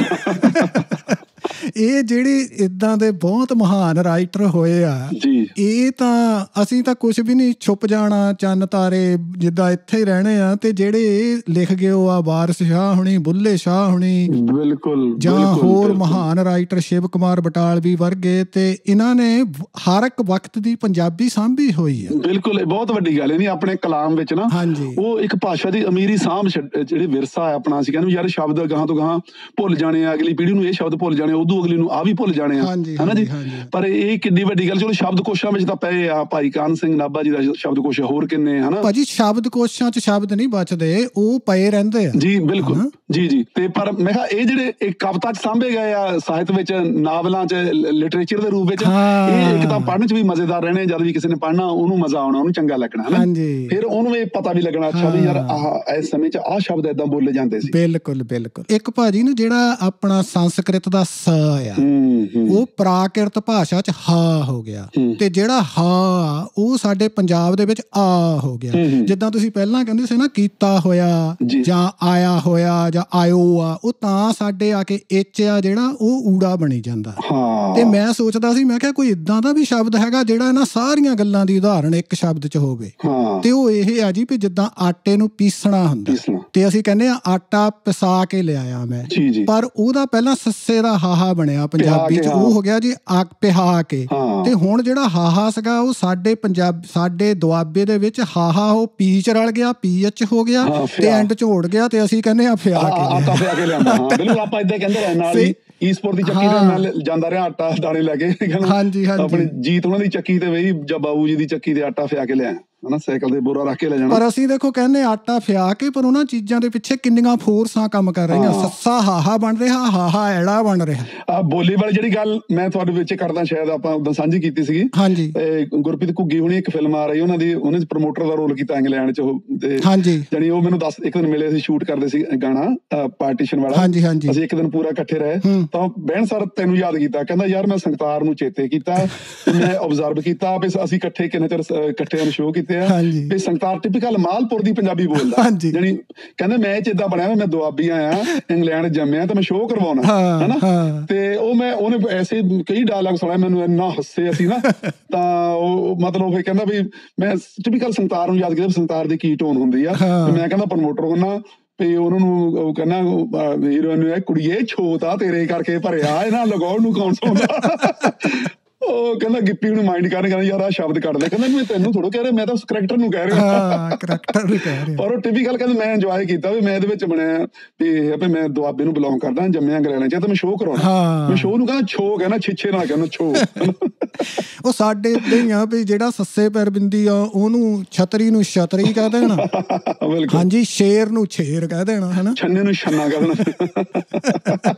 ਇਹ ਜਿਹੜੇ ਏਦਾਂ ਦੇ ਬਹੁਤ ਮਹਾਨ ਰਾਈਟਰ ਹੋਏ ਆ, ਇਹ ਤਾਂ ਅਸੀਂ ਤਾਂ ਕੁਛ ਵੀ ਨਹੀਂ, ਛੁਪ ਜਾਣਾ, ਚੰਨ ਤਾਰੇ, ਜਿੱਦਾਂ ਇੱਥੇ ਹੀ ਰਹਿਣੇ ਆ। ਤੇ ਜਿਹੜੇ ਇਹ ਲਿਖ ਗਏ ਉਹ ਆ ਵਾਰਿਸ ਸ਼ਾਹ ਹੁਣੀ, ਬੁੱਲੇ ਸ਼ਾਹ ਹੁਣੀ, ਬਿਲਕੁਲ, ਜਾਂ ਹੋਰ ਮਹਾਨ ਰਾਈਟਰ ਸ਼ਿਵ ਕੁਮਾਰ ਬਟਾਲਵੀ ਵਰਗੇ, ਤੇ ਇਹਨਾਂ ਨੇ ਹਰ ਇੱਕ ਵਕਤ ਦੀ ਪੰਜਾਬੀ ਸਾਂਭੀ ਹੋਈ ਆ। ਬਿਲਕੁਲ, ਇਹ ਬਹੁਤ ਵੱਡੀ ਗੱਲ ਹੈ। ਆਪਣੇ ਕਲਾਮ ਵਿੱਚ ਨਾ ਉਹ ਇੱਕ ਭਾਸ਼ਾ ਦੀ ਅਮੀਰੀ ਸਾਂਭ, ਜਿਹੜੇ ਵਿਰਸਾ ਹੈ ਆਪਣਾ, ਅਸੀਂ ਕਹਿੰਦੇ ਯਾਰ ਸ਼ਬਦ ਗਾਹਾਂ ਤੋਂ ਗਾਹਾਂ ਭੁੱਲ ਜਾਣੇ ਆ, ਅਗਲੀ ਪੀੜ੍ਹੀ ਨੂੰ ਇਹ ਸ਼ਬਦ ਭੁੱਲ ਜਾਣੇ, ਉਦੋਂ ਅਗਲੀ ਨੂੰ ਆ ਵੀ ਭੁੱਲ ਜਾਣੇ ਆ, ਹਨਾ ਜੀ। ਪਰ ਇਹ ਕਿੰਨੀ ਵੱਡੀ ਗੱਲ, ਚਲੋ ਸ਼ਬਦ ਕੋਸ਼ਾਂ ਵਿੱਚ ਤਾਂ ਪਏ ਆ, ਭਾਈ ਕਾਹਨ ਸਿੰਘ ਨਾਭਾ ਜੀ ਦਾ ਸ਼ਬਦ ਕੋਸ਼, ਹੋਰ ਕਿੰਨੇ, ਹਨਾ ਭਾਜੀ। ਸ਼ਬਦ ਕੋਸ਼ਾਂ ਚ ਸ਼ਬਦ ਨਹੀਂ ਬਚਦੇ, ਉਹ ਪਏ ਰਹਿੰਦੇ ਆ ਜੀ। ਬਿਲਕੁਲ ਜੀ ਜੀ। ਤੇ ਪਰ ਮੈਂ ਕਿਹਾ ਇਹ ਜਿਹੜੇ ਕਵਿਤਾ ਚ ਸਾਂਭੇ ਗਏ ਆ, ਸਾਹਿਤ ਵਿੱਚ, ਨਾਵਲਾਂ ਚ, ਲਿਟਰੇਚਰ ਦੇ ਰੂਪ ਵਿੱਚ, ਇਹ ਇੱਕ ਤਾਂ ਪੜ੍ਹਨ ਚ ਵੀ ਮਜ਼ੇਦਾਰ ਰਹਿਣੇ, ਜਦ ਵੀ ਕਿਸੇ ਨੇ ਪੜ੍ਹਨਾ ਉਹਨੂੰ ਮਜ਼ਾ ਆਉਣਾ, ਉਹਨੂੰ ਚੰਗਾ ਲੱਗਣਾ, ਹਨਾ। ਫਿਰ ਉਹਨੂੰ ਇਹ ਪਤਾ ਵੀ ਲੱਗਣਾ ਅੱਛਾ ਵੀ ਯਾਰ ਆਹ ਇਸ ਸਮੇਂ ਚ ਆਹ ਸ਼ਬਦ ਏਦਾਂ ਬੋਲੇ ਜਾਂਦੇ ਸੀ। ਬਿਲਕੁਲ ਬਿਲਕੁਲ। ਇੱਕ ਭਾਜੀ ਨਾ ਜਿਹੜਾ ਆਪਣਾ ਸੰਸਕ੍ਰਿਤ ਦਾ ਸ ਆ, ਉਹ ਪ੍ਰਾਕਿਰਤ ਭਾਸ਼ਾ 'ਚ ਹਾ ਹੋ ਗਿਆ, ਤੇ ਜਿਹੜਾ ਹਾ ਉਹ ਸਾਡੇ ਪੰਜਾਬ ਦੇ ਵਿੱਚ ਆ ਹੋ ਗਿਆ। ਜਿੱਦਾਂ ਤੁਸੀਂ ਪਹਿਲਾਂ ਕਹਿੰਦੇ ਸੀ ਨਾ ਕੀਤਾ ਹੋਇਆ ਜਾਂ ਆਇਆ ਹੋਇਆ ਜਾਂ ਆਇਓ ਆ, ਉਹ ਤਾਂ ਸਾਡੇ ਆ ਕੇ ਇੱਚ ਆ ਜਿਹੜਾ ਉਹ ਊੜਾ ਬਣੀ ਜਾਂਦਾ। ਤੇ ਮੈਂ ਸੋਚਦਾ ਸੀ, ਮੈਂ ਕਿਹਾ ਕੋਈ ਏਦਾਂ ਦਾ ਵੀ ਸ਼ਬਦ ਹੈਗਾ ਜਿਹੜਾ ਇਹਨਾਂ ਸਾਰੀਆਂ ਗੱਲਾਂ ਦੀ ਉਦਾਹਰਣ ਇੱਕ ਸ਼ਬਦ 'ਚ ਹੋਵੇ, ਤੇ ਉਹ ਇਹ ਆ ਜੀ ਵੀ ਜਿੱਦਾਂ ਆਟੇ ਨੂੰ ਪੀਸਣਾ ਹੁੰਦਾ, ਤੇ ਅਸੀਂ ਕਹਿੰਦੇ ਆ ਆਟਾ ਪਿਸਾ ਕੇ ਲਿਆਇਆ ਮੈਂ, ਪਰ ਉਹਦਾ ਪਹਿਲਾਂ ਸੱਸੇ ਦਾ ਹਾਹਾ ਬਣਿਆ ਪੰਜਾਬੀ 'ਚ, ਉਹ ਹੋ ਗਿਆ ਜੀ ਪਿਹਾ ਕੇ। ਤੇ ਹੁਣ ਜਿਹੜਾ ਹਾਹਾ ਸੀਗਾ ਉਹ ਸਾਡੇ ਦੁਆਬੇ ਦੇ ਵਿੱਚ ਹਾਹਾ ਉਹ ਪੀ 'ਚ ਰਲ ਗਿਆ, ਪੀਐਚ ਹੋ ਗਿਆ ਤੇ ਐਂਡ 'ਚ ਉੜ ਗਿਆ, ਤੇ ਅਸੀਂ ਕਹਿੰਦੇ ਆ ਫਿਆ ਕੇ ਲਿਆਂਦਾ। ਬਿਲਕੁਲ ਆਪਾਂ ਏਦਾਂ ਕਹਿੰਦੇ ਰਹੇ ਨਾਲ ਹੀ ਈਸਪੁਰ ਦੀ ਚੱਕੀ ਤੇ ਮੈਂ ਜਾਂਦਾ ਰਿਹਾ ਆਟਾ ਦਾਣੇ ਲੈ ਕੇ, ਆਪਣੀ ਜੀਤ ਉਹਨਾਂ ਦੀ ਚੱਕੀ ਤੇ ਵਈ ਜਾਂ ਬਾਬੂ ਜੀ ਦੀ ਚੱਕੀ ਤੇ ਆਟਾ ਫਿਆ ਕੇ ਲਿਆ ਹਨਾ, ਸਾਈਕਲ ਦੇ ਬੋਰਾ ਰੱਖ ਕੇ ਲੈ ਜਾਣਾ। ਪਰ ਅਸੀਂ ਦੇਖੋ ਕਹਿੰਦੇ ਆਟਾ ਫਿਆ ਕੇ, ਪਰ ਉਹਨਾਂ ਚੀਜ਼ਾਂ ਦੇ ਪਿੱਛੇ ਕਿੰਨੀਆਂ ਫੋਰਸਾਂ ਕੰਮ ਕਰ ਰਹੀਆਂ। ਸੱਸਾ ਹਾਹਾ ਬਣ ਰਿਹਾ, ਹਾਹਾ ਐੜਾ ਬਣ ਰਿਹਾ। ਬੋਲੀ ਵਾਲੀ ਜਿਹੜੀ ਗੱਲ ਮੈਂ ਤੁਹਾਡੇ ਵਿੱਚ ਕਰਦਾ, ਸ਼ਾਇਦ ਆਪਾਂ ਉਦੋਂ ਸਾਂਝੀ ਕੀਤੀ ਸੀਗੀ। ਹਾਂਜੀ, ਗੁਰਪ੍ਰੀਤ ਘੁੱਗੀ ਹੁਣੀ ਇੱਕ ਫਿਲਮ ਆ ਰਹੀ ਉਹਨਾਂ ਦੀ, ਉਹਨੇ ਪ੍ਰਮੋਟਰ ਦਾ ਰੋਲ ਕੀਤਾ ਇੰਗਲੈਂਡ 'ਚ ਉਹ, ਤੇ ਜਾਣੀ ਉਹ ਮੈਨੂੰ ਇੱਕ ਦਿਨ ਮਿਲੇ ਸੀ, ਸ਼ੂਟ ਕਰਦੇ ਸੀ ਗਾਣਾ ਪਾਰਟੀਸ਼ਨ ਵਾਲਾ। ਅਸੀਂ ਇੱਕ ਦਿਨ ਪੂਰਾ ਇਕੱਠੇ ਰਹੇ, ਤਾਂ ਬਹਿਣ ਸਾਰ ਤੈਨੂੰ ਯਾਦ ਕੀਤਾ, ਕਹਿੰਦਾ ਯਾਰ ਮੈਂ ਸੰਗਤਾਰ ਨੂੰ ਚੇਤੇ ਕੀਤਾ, ਮੈਂ ਓਬਜ਼ਰਵ ਕੀਤਾ ਵੀ ਅਸੀਂ ਇਕੱਠੇ ਕਿੰਨੇ ਚਿਰ ਇਕੱਠੇ ਸ਼ੋਅ ਕੀਤੇ ਆ, ਵੀ ਸੰਗਤਾਰ ਟਿਪੀਕਲ ਮਾਲਪੁਰ ਦੀ ਪੰਜਾਬੀ ਬੋਲਦਾ, ਜਾਣੀ ਕਹਿੰਦਾ ਮੈਂ ਏਦਾਂ ਬਣਿਆ, ਮੈਂ ਦੁਆਬੀ ਆਇਆ, ਇੰਗਲੈਂਡ ਜੰਮਿਆ ਤੇ ਮੈਂ ਸ਼ੋਅ ਕਰਵਾਉਣਾ ਹਨਾ। ਤੇ ਉਹਨੇ ਐਸੇ ਕਈ ਡਾਇਲੌਗ ਸੁਣਾਏ, ਮੈਨੂੰ ਇੰਨਾ ਹੱਸੇ ਅਸੀਂ ਨਾ, ਤਾਂ ਉਹ ਮਤਲਬ ਇਹ ਕਹਿੰਦਾ ਵੀ ਮੈਂ ਟਿਪੀਕਲ ਸੰਗਤਾਰ ਨੂੰ ਯਾਦ ਕੀਤਾ, ਸੰਗਤਾਰ ਦੀ ਕੀ ਟੋਨ ਹੁੰਦੀ ਆ। ਮੈਂ ਕਹਿੰਦਾ ਪ੍ਰਮੋਟਰ ਹੁੰਨਾ ਤੇ ਉਹਨਾਂ ਨੂੰ ਉਹ ਕਹਿੰਦਾ ਹੀਰੋਇਨ ਨੂੰ, ਕੁੜੀਏ ਛੋਤਾ ਤੇਰੇ ਕਰਕੇ ਭਰਿਆ, ਇਹਨਾਂ ਲਗਾਉਣ ਨੂੰ ਕੌਣ ਸੌਂਦਾ। ਉਹ ਕਹਿੰਦਾ ਗਿੱਪੀ ਨੂੰ ਮਾਈਂਡ ਕਰਨ, ਕਹਿੰਦਾ ਯਾਰ ਆਹ ਸ਼ਬਦ ਕੱਢ ਦੇ, ਕਹਿੰਦਾ ਮੈਂ ਤੈਨੂੰ ਥੋੜ੍ਹਾ ਕਹਿ ਰਿਹਾ, ਮੈਂ ਤਾਂ ਉਸ ਕਰੈਕਟਰ ਨੂੰ ਕਹਿ ਰਿਹਾ। ਪਰ ਉਹ ਟਿਪੀਕਲ ਕਹਿੰਦਾ ਮੈਂ ਇੰਜੋਏ ਕੀਤਾ ਵੀ ਮੈਂ ਇਹਦੇ ਵਿੱਚ ਬਣਿਆ ਵੀ ਮੈਂ ਦੁਆਬੇ ਨੂੰ ਬਿਲੋਂਗ ਕਰਦਾ, ਜੰਮਿਆ ਇੰਗਲੈਂਡ 'ਚ, ਤੇ ਮੈਂ ਸ਼ੋਅ ਕਰਾਉਣਾ। ਮੈਂ ਸ਼ੋਅ ਨੂੰ ਕਹਿੰਦਾ ਛੋ ਕਹਿੰਦਾ ਛਿੱਛੇ ਨਾਲ ਕਹਿੰਦਾ ਛੋ। ਉਹ ਸਾਡੇ ਏਦਾਂ ਹੀ ਆ ਵੀ ਜਿਹੜਾ ਸੱਸੇ ਪੈਰ ਬਿੰਦੀ ਆ ਉਹਨੂੰ ਛਤਰੀ ਨੂੰ ਛਤਰੀ ਕਹਿ ਦੇਣਾ, ਹਾਂਜੀ ਸ਼ੇਰ ਨੂੰ ਛੇਰ ਕਹਿ ਦੇਣਾ, ਹਨਾ ਛੰਨੇ ਨੂੰ ਛੰਨਾ ਕਹਿ ਦੇਣਾ।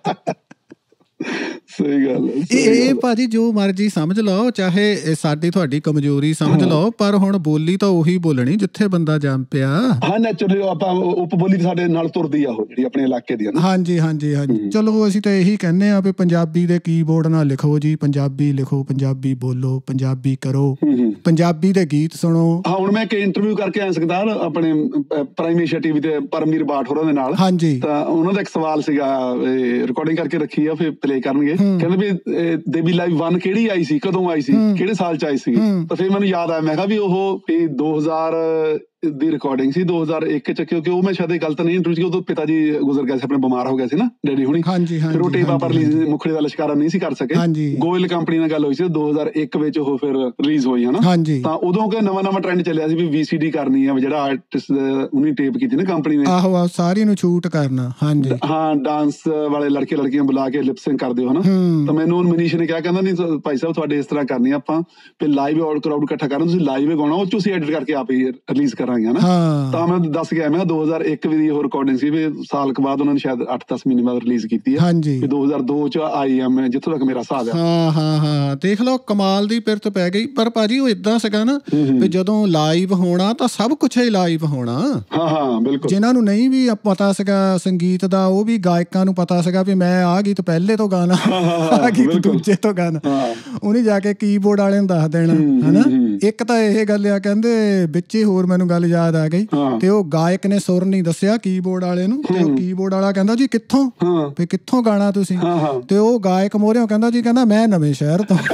ਸਹੀ ਗੱਲ ਹੈ। ਇਹ ਭਾਜੀ ਜੋ ਮਰਜੀ ਸਮਝ ਲਓ, ਚਾਹੇ ਸਾਡੀ ਤੁਹਾਡੀ ਕਮਜ਼ੋਰੀ ਸਮਝ ਲਓ, ਪਰ ਹੁਣ ਬੋਲੀ ਤਾਂ ਉਹੀ ਬੋਲਣੀ ਜਿੱਥੇ ਬੰਦਾ ਜੰਮ ਪਿਆ। ਹਾਂ ਨੈਚੁਰਲੀ ਆਪਾਂ ਉਪ ਬੋਲੀ ਸਾਡੇ ਨਾਲ ਤੁਰਦੀ ਆ ਉਹ ਜਿਹੜੀ ਆਪਣੇ ਇਲਾਕੇ ਦੀ। ਹਾਂਜੀ ਹਾਂਜੀ ਹਾਂਜੀ। ਚਲੋ ਅਸੀਂ ਤਾਂ ਇਹੀ ਕਹਿੰਦੇ ਆ ਵੀ ਪੰਜਾਬੀ ਦੇ ਕੀਬੋਰਡ ਨਾਲ ਲਿਖੋ ਜੀ, ਪੰਜਾਬੀ ਲਿਖੋ, ਪੰਜਾਬੀ ਬੋਲੋ, ਪੰਜਾਬੀ ਕਰੋ, ਪੰਜਾਬੀ ਦੇ ਗੀਤ ਸੁਣੋ। ਹਾਂ ਹੁਣ ਮੈਂ ਇੱਕ ਇੰਟਰਵਿਊ ਕਰਕੇ ਆ ਸਕਦਾ ਆਪਣੇ ਪ੍ਰਾਈਮ ਏਸ਼ੀਆ ਟੀਵੀ ਤੇ ਪਰਮਵੀਰ ਬਾਠ ਹੋਰਾਂ ਦੇ ਨਾਲ। ਹਾਂਜੀ। ਤਾਂ ਉਹਨਾਂ ਦਾ ਇੱਕ ਸਵਾਲ ਸੀਗਾ, ਰਿਕਾਰਡਿੰਗ ਕਰਕੇ ਰੱਖੀ ਆ, ਫਿਰ ਪਲੇ ਕਰਨਗੇ। ਕਹਿੰਦੇ ਵੀ ਦੇਬੀ ਲਾਈਵ 1 ਕਿਹੜੀ ਆਈ ਸੀ, ਕਦੋਂ ਆਈ ਸੀ, ਕਿਹੜੇ ਸਾਲ 'ਚ ਆਈ ਸੀ? ਤਾਂ ਫਿਰ ਮੈਨੂੰ ਯਾਦ ਆਇਆ, ਮੈਂ ਕਿਹਾ ਵੀ ਉਹ 2000 ਦੀ ਰਿਕਾਰਡਿੰਗ ਸੀ, 2001 'ਚ, ਕਿਉਂਕਿ ਉਹ ਮੈਂ ਸ਼ਾਇਦ ਗਲਤ ਨਹੀਂ ਇੰਟਰਵਿਊ, ਉਦੋਂ ਪਿਤਾ ਜੀ ਗੁਜ਼ਰ ਗਏ ਸੀ, ਆਪਣੇ ਬਿਮਾਰ ਹੋ ਗਏ ਸੀ ਨਾ ਡੈਡੀ ਹੁਣੀ। ਫਿਰ ਉਹ ਟੇਪ ਆਪਾਂ ਰਿਲੀਜ਼ ਮੁਖੜੇ ਦਾ ਲਿਸ਼ਕਾਰਾ ਨਹੀਂ ਸੀ ਕਰ ਸਕੇ। ਗੋਇਲ ਕੰਪਨੀ ਨਾਲ ਗੱਲ ਹੋਈ ਸੀ 2001 ਵਿੱਚ, ਉਹ ਫਿਰ ਰਿਲੀਜ਼ ਹੋਈ ਹਨਾ। ਤਾਂ ਉਦੋਂ ਕਿ ਨਵਾਂ ਟ੍ਰੈਂਡ ਚੱਲਿਆ ਸੀ ਵੀ VCD ਕਰਨੀ ਆ, ਜਿਹੜਾ ਆਰਟਿਸਟ ਉਹਨੇ ਟੇਪ ਕੀਤੀ ਨਾ ਕੰਪਨੀ ਨੇ, ਆਹੋ ਸਾਰੀ ਨੂੰ ਸ਼ੂਟ ਕਰਨਾ। ਹਾਂਜੀ ਹਾਂ, ਡਾਂਸ ਵਾਲੇ ਲੜਕੇ ਲੜਕੀਆਂ ਬੁਲਾ ਕੇ ਲਿਪਸਿੰਗ ਕਰਦੇ ਹੋ ਹਨਾ। ਤਾਂ ਮੈਨੂੰ ਮਨੀਸ਼ ਨੇ ਕਿਹਾ, ਕਹਿੰਦਾ ਨਹੀਂ ਭਾਈ ਸਾਹਿਬ ਤੁਹਾਡੇ ਇਸ ਤਰ੍ਹਾਂ ਕਰਨੀ ਆਪਾਂ, ਫਿਰ ਲਾਈਵ ਕਰਾਊਡ ਇਕੱਠਾ ਕਰਨਾ, ਤੁਸੀਂ ਲਾਈਵ ਹੀ ਗਾਉਣਾ, ਉਹ ਤੁਸੀਂ ਐਡਿਟ ਕਰਕੇ ਆਪ ਹੀ ਰਿਲੀਜ਼ ਕਰਾਂਗੇ ਹਨਾ। ਤਾਂ ਮੈਂ ਦੱਸ ਗਿਆ, ਮੈਂ 2001 ਦੀ ਉਹ ਰਿਕਾਰਡਿੰਗ ਸੀ, ਵੀ ਸਾਲ ਕੁ ਬਾਅਦ ਉਹਨਾਂ ਨੇ ਸ਼ਾਇਦ 8-10 ਮਹੀਨੇ ਬਾਅਦ ਰਿਲੀਜ਼ ਕੀਤੀ ਹੈ। 2002 'ਚ ਆਈ ਆ ਮੈਂ, ਜਿੱਥੋਂ ਤੱਕ ਮੇਰਾ ਹਿਸਾਬ ਆ। ਹਾਂ ਦੇਖ ਲਓ ਕਮਾਲ ਦੀ ਪਿਰਤ ਪੈ ਗਈ। ਪਰ ਭਾਜੀ ਉਹ ਏਦਾਂ ਸੀਗਾ ਨਾ ਵੀ ਜਦੋਂ ਲਾਈਵ ਹੋਣਾ ਤਾਂ ਸਭ ਕੁਛ ਹੀ ਲਾਈਵ ਹੋਣਾ। ਹਾਂ ਬਿਲਕੁਲ। ਜਿਨ੍ਹਾਂ ਨੂੰ ਨਹੀਂ ਵੀ ਪਤਾ ਸੀਗਾ ਸੰਗੀਤ ਦਾ, ਉਹ ਵੀ ਗਾਇਕਾਂ ਨੂੰ ਪਤਾ ਸੀਗਾ ਵੀ ਮੈਂ ਆਹ ਗੀਤ ਪਹਿਲੇ ਤੋਂ ਗਾਣਾ, ਆਹ ਗੀਤ ਦੂਜੇ ਤੋਂ ਗਾਣਾ, ਉਹਨੇ ਜਾ ਕੇ ਕੀਬੋਰਡ ਵਾਲੇ ਨੂੰ ਦੱਸ ਦੇਣਾ ਹਨਾ। ਇੱਕ ਤਾਂ ਇਹ ਗੱਲ ਆ, ਕਹਿੰਦੇ ਵਿੱਚ ਹੀ ਹੋਰ ਮੈਨੂੰ ਗੱਲ ਯਾਦ ਆ ਗਈ, ਤੇ ਉਹ ਗਾਇਕ ਨੇ ਸੁਰ ਨਹੀਂ ਦੱਸਿਆ ਕੀਬੋਰਡ ਵਾਲੇ ਨੂੰ, ਤੇ ਉਹ ਕੀਬੋਰਡ ਵਾਲਾ ਕਹਿੰਦਾ ਜੀ ਕਿੱਥੋਂ, ਵੀ ਕਿੱਥੋਂ ਗਾਣਾ ਤੁਸੀਂ? ਤੇ ਉਹ ਗਾਇਕ ਮੋਹਰਿਓਂ ਕਹਿੰਦਾ ਜੀ, ਕਹਿੰਦਾ ਮੈਂ ਨਵੇਂ ਸ਼ਹਿਰ ਤੋਂ।